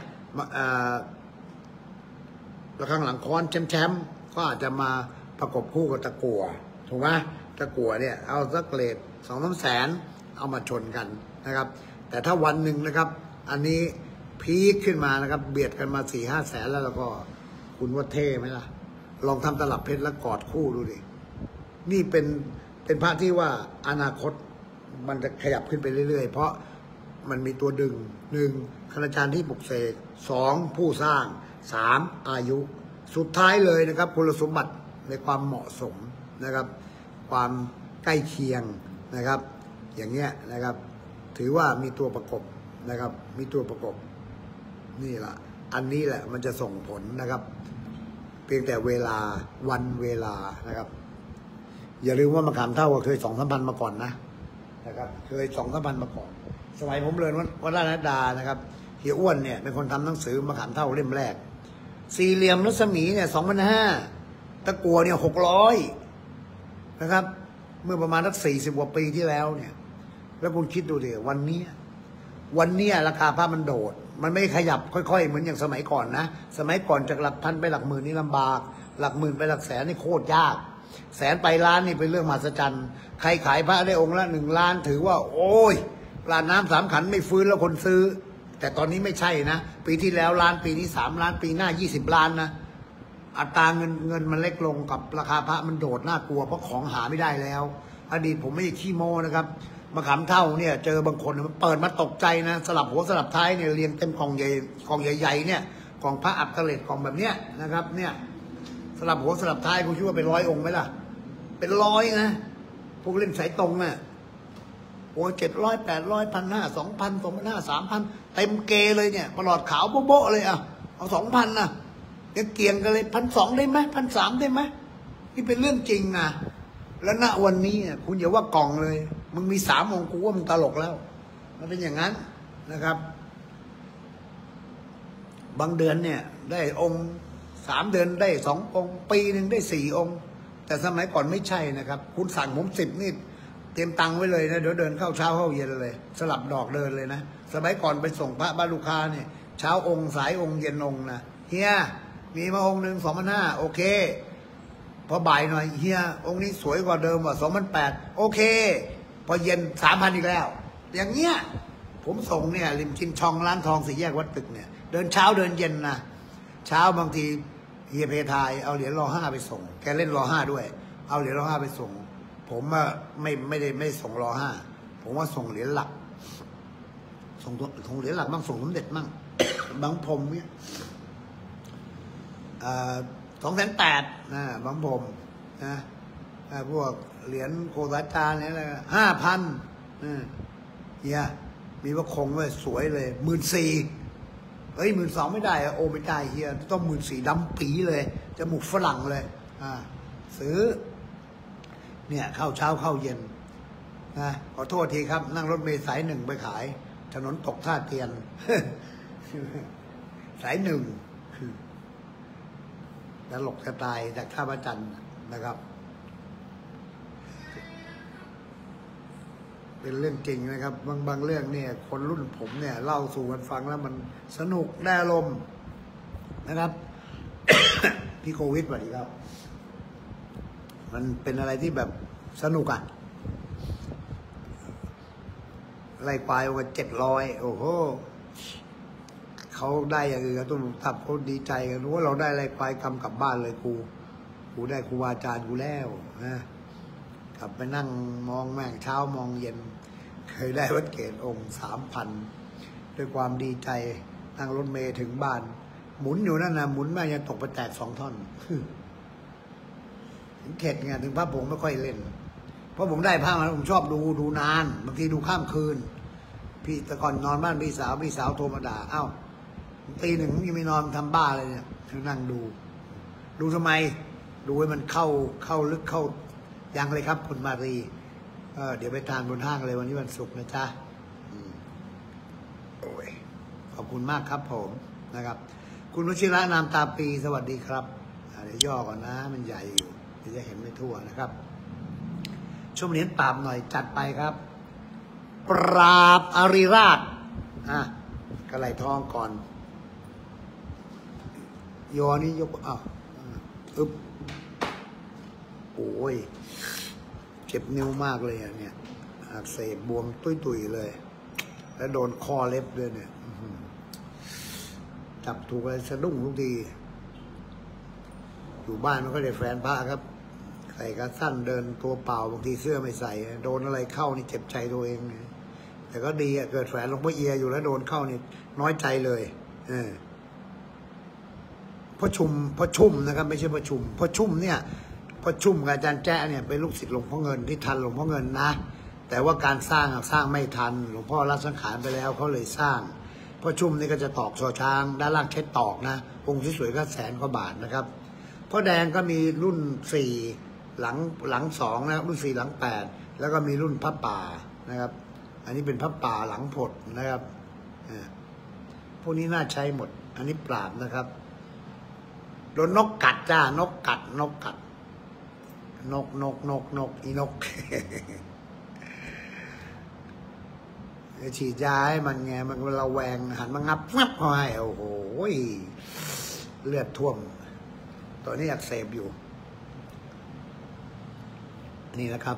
แล้วข้างหลังค้อนแชมป์ก็อาจจะมาประกบคู่กับตะกั่วถูกไหมตะกั่วเนี่ยเอาสักเกรด2-3 แสนเอามาชนกันนะครับแต่ถ้าวันหนึ่งนะครับอันนี้พีคขึ้นมานะครับเบียดกันมา4-5 แสนแล้วก็คุณว่าเท่ไหมล่ะลองทำตลับเพชรแล้วกอดคู่ดูดินี่เป็นพระที่ว่าอนาคตมันจะขยับขึ้นไปเรื่อยๆเพราะมันมีตัวดึง1คณาจารย์ที่ปลุกเสก2ผู้สร้าง3อายุสุดท้ายเลยนะครับคุณสมบัติในความเหมาะสมนะครับความใกล้เคียงนะครับอย่างเงี้ยนะครับถือว่ามีตัวประกบนะครับมีตัวประกบนี่แหละอันนี้แหละมันจะส่งผลนะครับเพียงแต่เวลาวันเวลานะครับอย่าลืมว่ามะขามเท่าก็เคย2-3 พันมาก่อนนะครับเคย2-3 พันมาก่อนสมัยผมเรียนวัดราชนัดดานะครับเฮียอ้วนเนี่ยเป็นคนทำหนังสือมะขามเท่าเล่มแรกสี่เหลี่ยมรัศมีเนี่ย2,500ตะกั่วเนี่ย600นะครับเมื่อประมาณสัก40 กว่าปีที่แล้วเนี่ยแล้วคุณคิดดูดิวันนี้ราคาผ้ามันโดดมันไม่ขยับค่อยๆเหมือนอย่างสมัยก่อนนะสมัยก่อนจากหลักพันไปหลักหมื่นนี่ลำบากหลักหมื่นไปหลักแสนนี่โคตรยากแสนไปล้านนี่เป็นเรื่องมหัศจรรย์ใครขายพระได้องค์ละ1 ล้านถือว่าโอ้ยลาดน้ำ3 ขันไม่ฟื้นแล้วคนซื้อแต่ตอนนี้ไม่ใช่นะปีที่แล้วล้านปีนี้3 ล้านปีหน้า20 ล้านนะอัตราเงินมันเล็กลงกับราคาพระมันโดดน่ากลัวเพราะของหาไม่ได้แล้วอดีตผมไม่ได้ขี้โม้นะครับมะขามเท่าเนี่ยเจอบางคนมันเปิดมาตกใจนะสลับหัวสลับท้ายเนี่ยเรียงเต็มกล่องใหญ่เนี่ยกล่องพระอับเกล็ดกล่องแบบเนี้ยนะครับเนี่ยสลับหัวสลับท้ายคุณคิดว่าเป็น100 องค์ไหมล่ะเป็น100นะพวกเล่นสายตรงน่ะโอ้700 800 1,500 2,000 2,500 3,000เต็มเกเลยเนี่ยประหลอดขาวโบ๊ะเลยเอา 2,000นะยังเกี่ยงกันเลย 1,200 ได้ไหม 1,300 ได้ไหมนี่เป็นเรื่องจริงนะแล้วณวันนี้คุณอย่าว่ากล่องเลยมึงมี3 องค์กูว่ามึงตลกแล้วมันเป็นอย่างนั้นนะครับบางเดือนเนี่ยได้องค์3 เดือนได้2 องค์ปีหนึ่งได้4 องค์แต่สมัยก่อนไม่ใช่นะครับคุณสั่งผม10นี่เตรียมตังค์ไว้เลยนะเดี๋ยวเดินเข้าเช้าเข้าเย็นเลยสลับดอกเดินเลยนะสมัยก่อนไปส่งพระบ้านลูกค้าเนี่ยเช้าองค์สายองค์เย็นองค์นะเฮียมีมาองค์หนึ่ง2,500โอเคพอบ่ายหน่อยเฮียองค์นี้สวยกว่าเดิมว่ะ2,800โอเคพอเย็น 3,000 อีกแล้วอย่างเงี้ยผมส่งเนี่ยริมชินชองร้านทอง4 แยกวัดตึกเนี่ยเดินเช้าเดินเย็นนะเช้าบางทีเฮียเพทายเอาเหรียญร.5ไปส่งแกเล่นร.5ด้วยเอาเหรียญร.5ไปส่งผมไม่ส่งร.5ผมว่าส่งเหรียญหลักส่งเหรียญหลักบ้างส่งสมเด็จบ้างบางพรมเนี่ย 280,000นะบางผมนะพวกเหรียญโคตาจารย์เนี่ยอะไร5,000เนี่ยมีพระคงด้วยสวยเลย14,000เฮ้ย12,000ไม่ได้อะโอไม่ได้เฮียต้อง14,000ดำปีเลยจมูกฝรั่งเลยซื้อเนี่ยเข้าเช้าเข้าเย็นนะขอโทษทีครับนั่งรถเมล์สาย1ไปขายถนนตกท่าเตียน สาย1ตลกจะตายจากท่าพระจันทร์นะครับเป็นเรื่องจริงนะครับบางเรื่องเนี่ยคนรุ่นผมเนี่ยเล่าสู่กันฟังแล้วมันสนุกได้อารมณ์นะครับ พี่โควิดสวัสดีครับมันเป็นอะไรที่แบบสนุกอ่ะไล่ควายว่า700โอ้โหเขาได้อย่างอื่นต้นทับเขาดีใจกันรู้ว่าเราได้ไล่ควายกำกลับบ้านเลยกูได้ครูอาจารย์กูแล้วนะกลับไปนั่งมองแม่งเช้ามองเย็นเคยได้วัดเกศองค์3,000ด้วยความดีใจนั่งรถเมล์ถึงบ้านหมุนอยู่นั่นนะหมุนแม่ยังตกไปแตก2 ท่อนถึงเข็ดไงถึงพระผงไม่ค่อยเล่นเพราะผมได้พระมาผมชอบดูนานบางทีดูข้ามคืนพี่แต่ก่อนนอนบ้านพี่สาวโทรมาด่าอ้าวตี 1ยังไม่นอนทำบ้าเลยเนี่ยนั่งดูทำไมดูให้มันเข้าลึกเข้ายังเลยครับคุณมารีเดี๋ยวไปทานบนห้างเลยวันนี้วันศุกร์นะจ๊ะโอ้ยขอบคุณมากครับผมนะครับคุณวชิระนามตาปีสวัสดีครับเดี๋ยวย่อก่อนนะมันใหญ่อยู่เดี๋ยวจะเห็นไม่ทั่วนะครับช่วงนี้ปราบหน่อยจัดไปครับปราบอาริราชกระไหลทองก่อนยอนี้ยกโอ้ยเจ็บนิ้วมากเลยเนี่ยอักเสบบวมตุยเลยแล้วโดนคอเล็บด้วยเนี่ยจับถูกอะไรสะดุ้งทุกทีอยู่บ้านมันก็ได้แฟนพระครับใส่กระสั้นเดินตัวเปล่าบางทีเสื้อไม่ใส่โดนอะไรเข้านี่เจ็บใจตัวเองแต่ก็ดีเกิดแฟนหลวงพ่อเอียอยู่แล้วโดนเข้านี่น้อยใจเลยพ่อชุ่มนะครับไม่ใช่พ่อชุ่มพ่อชุ่มเนี่ยพ่อชุ่มกับอาจารย์แจ้เนี่ยเป็นลูกศิษย์หลวงพ่อเงินที่ทันหลวงพ่อเงินนะแต่ว่าการสร้างไม่ทันหลวงพ่อรับสังขารไปแล้วเขาเลยสร้างพ่อชุ่มนี่ก็จะตอกชอช้างด้านล่างใช้ตอกนะองค์ที่สวยก็100,000 กว่าบาทนะครับพ่อแดงก็มีรุ่น4หลัง2นะครับรุ่น4หลัง8แล้วก็มีรุ่นพระป่านะครับอันนี้เป็นพระป่าหลังผดนะครับพวกนี้น่าใช้หมดอันนี้ปราบนะครับโดนนกกัดจ้านกกัดอีนกฉีดยาให้มันไงมันระแวงหันมางับเข้าให้โอ้โหเลือดท่วมตอนนี้อักเสบอยู่นี่นะครับ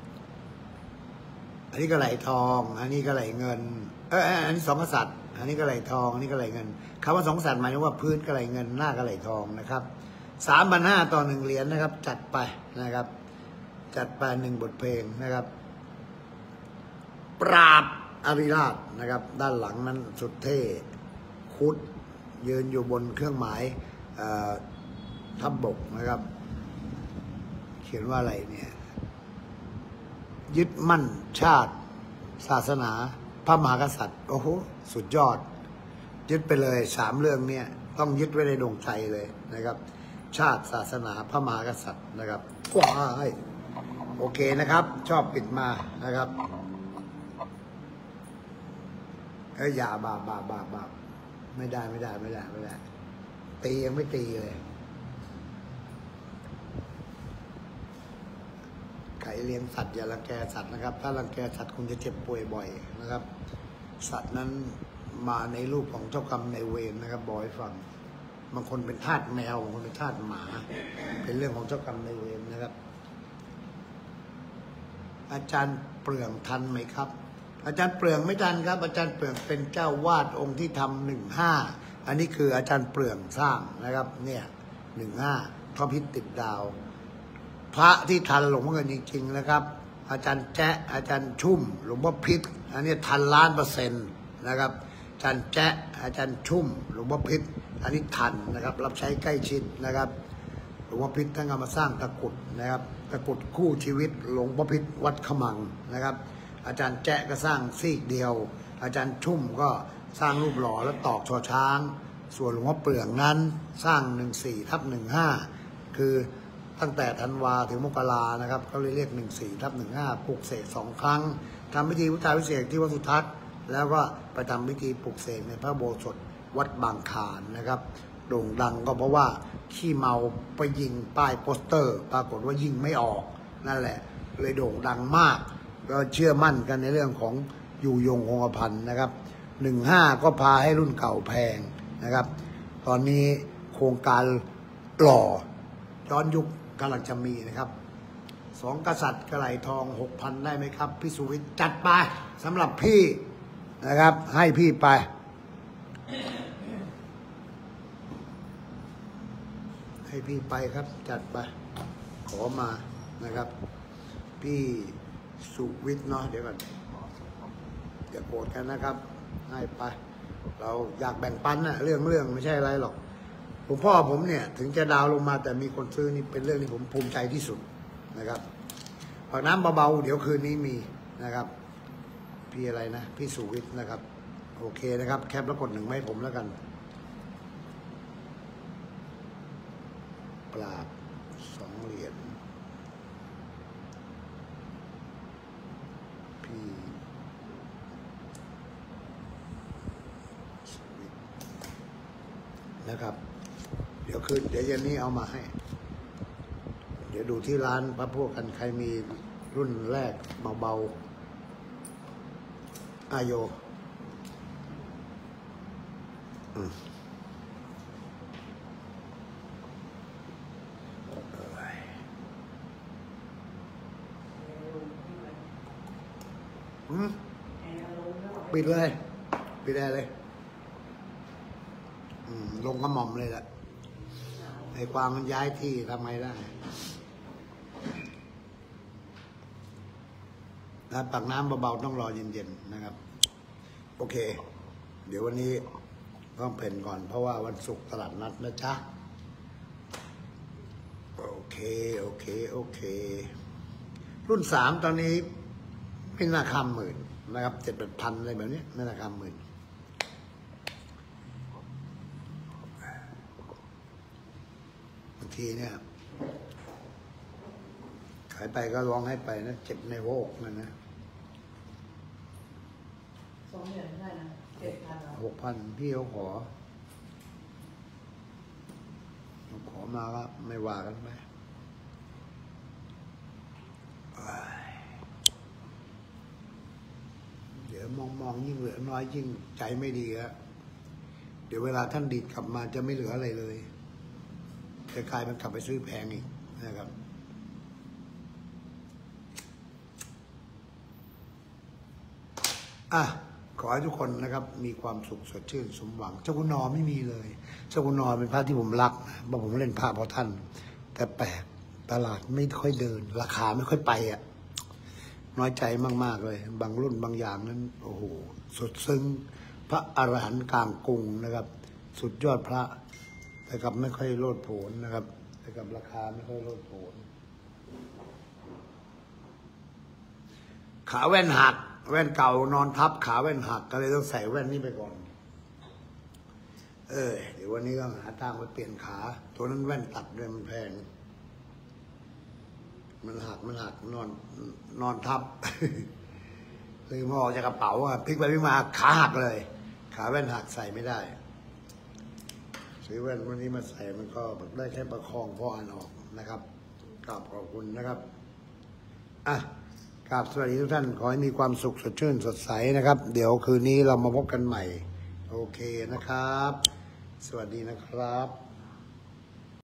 อันนี้ก็ไหลทองอันนี้ก็ไหลเงินอันนี้2 กษัตริย์อันนี้ก็ไหลทองอันนี้ก็ไหลเงินคำว่า2 กษัตริย์หมายถึงว่าพื้นก็ไหลเงินหน้าก็ไหลทองนะครับ3,500ต่อ1 เหรียญนะครับจัดไปนะครับจัดไป1 บทเพลงนะครับปราบอาริราชนะครับด้านหลังนั้นสุดเท่คุดยืนอยู่บนเครื่องหมายทัพบกนะครับเขียนว่าอะไรเนี่ยยึดมั่นชาติศาสนาพระมหากษัตริย์โอ้โหสุดยอดยึดไปเลย3 เรื่องเนี่ยต้องยึดไว้ในดวงใจเลยนะครับชาติศาสนาพระมหากษัตริย์นะครับว้ายโอเคนะครับชอบปิดมานะครับอย่าบาปไม่ได้ตียังไม่ตีเลยใครเลี้ยงสัตว์อย่ารังแกสัตว์นะครับถ้ารังแกสัตว์คงจะเจ็บป่วยบ่อยนะครับสัตว์นั้นมาในรูปของเจ้ากรรมนายเวรนะครับบอกให้ฟังบางคนเป็นทาสแมวบางคนเป็นทาสหมาเป็นเรื่องของเจ้ากรรมนายเวรนะครับอาจารย์เปลืองทันไหมครับอาจารย์เปลืองไม่ทันครับอาจารย์เปลืองเป็นเจ้าวาดองค์ที่ทำ15อันนี้คืออาจารย์เปลืองสร้างนะครับเนี่ย15เขาพิษติดดาวพระที่ทันหลวงพ่อเงินจริงๆนะครับอาจารย์แจ๊ะอาจารย์ชุ่มหลวงพ่อพิษอันนี้ทัน1,000,000%นะครับจารย์แจ๊ะอาจารย์ชุ่มหลวงพ่อพิษอนิทันนะครับรับใช้ใกล้ชิดนะครับหลวงพ่อพิษท่านก็มาสร้างตะกรุดนะครับตะกรุดคู่ชีวิตหลวงพ่อพิษวัดขมังนะครับอาจารย์แจ๊ะก็สร้างซีกเดียวอาจารย์ชุ่มก็สร้างรูปหล่อและตอกชอช้างส่วนหลวงพ่อเปลืองนั้นสร้าง 14/15คือตั้งแต่ธันวาถึงมกรานะครับเขาเลยเรียก 14/15ปลุกเสก2 ครั้งทำพิธีพุทธาพิเศษกที่วัดสุทัศน์แล้วก็ไปทำพิธีปลุกเสกในพระโบสถวัดบางคลานนะครับโด่งดังก็เพราะว่าขี้เมาไปยิงป้ายโปสเตอร์ปรากฏว่ายิงไม่ออกนั่นแหละเลยโด่งดังมากก็เชื่อมั่นกันในเรื่องของอยู่ยงคงกระพันนะครับ15ก็พาให้รุ่นเก่าแพงนะครับตอนนี้โครงการหล่อย้อนยุคกำลังจะมีนะครับ2 กษัตริย์กระไหลทอง 6,000 ได้ไหมครับพี่สุวิทย์จัดไปสำหรับพี่นะครับให้พี่ไปให้พี่ไปครับจัดไปขอมานะครับพี่สุวิทย์เนาะเดี๋ยวก่อนอย่าโกรธกันนะครับให้ไปเราอยากแบ่งปันนะเรื่องไม่ใช่อะไรหรอกหลวงพ่อผมเนี่ยถึงจะดาวลงมาแต่มีคนซื้อนี่เป็นเรื่องที่ผมภูมิใจที่สุดนะครับฝากน้ำเบาๆเดี๋ยวคืนนี้มีนะครับพี่อะไรนะพี่สุวิทย์นะครับโอเคนะครับแคปแล้วกด1ให้ผมแล้วกันปราบ2 เหรียญพี่สุวิทย์นะครับเดี๋ยวเย็นนี้เอามาให้เดี๋ยวดูที่ร้านพระพวกกันใครมีรุ่นแรกเบาๆอาโยปิดเลยปิดได้เลยลงกระหม่อมเลยแหละไอ้กวางมันย้ายที่ทำไงได้นะตักน้ำเบาๆต้องรอเย็นๆนะครับโอเคเดี๋ยววันนี้ต้องเพ่นก่อนเพราะว่าวันศุกร์ตลาดนัดนะจ๊ะโอเครุ่น3ตอนนี้ไม่น่าข้ามหมื่นนะครับ 7-8 พันอะไรแบบนี้ไม่น่าข้ามหมื่นบางทีเนี่ยขายไปก็ร้องให้ไปนะเจ็บในโวกมันนะ 2 เหรียญได้นะ7,000 6,000พี่เขาขอมาก็ไม่ว่ากันไปเดี๋ยวมองยิ่งเหลือน้อยยิ่งใจไม่ดีครับเดี๋ยวเวลาท่านดีดกลับมาจะไม่เหลืออะไรเลยจะกลายเป็นกลับไปซื้อแพงอีกนะครับขอให้ทุกคนนะครับมีความสุขสดชื่นสมหวังเจ้าคุณนอไม่มีเลยเจ้าคุณนอเป็นพระที่ผมรักนะเพราะผมเล่นพระเพราะท่านแต่แปลกตลาดไม่ค่อยเดินราคาไม่ค่อยไปน้อยใจมากๆเลยบางรุ่นบางอย่างนั้นโอ้โหสุดซึ้งพระอรหันต์กลางกรุงนะครับสุดยอดพระแต่กับไม่ค่อยโลดโผนนะครับแต่กับราคาไม่ค่อยโลดโผนขาแว่นหักแว่นเก่านอนทับขาแว่นหักก็เลยต้องใส่แว่นนี้ไปก่อนเดี๋ยววันนี้ก็หาทางไปเปลี่ยนขาตัวนั้นแว่นตัดด้วยมันแพงมันหักนอนทับเลยพอออกจากกระเป๋าพลิกไปพลิกมาขาหักเลยขาแว่นหักใส่ไม่ได้ซื้อแว่นวันนี้มาใส่มันก็ได้แค่ประคองพออ่านออกนะครับขอบคุณนะครับกราบสวัสดีทุกท่านขอให้มีความสุขสดชื่นสดใสนะครับเดี๋ยวคืนนี้เรามาพบกันใหม่โอเคนะครับสวัสดีนะครับ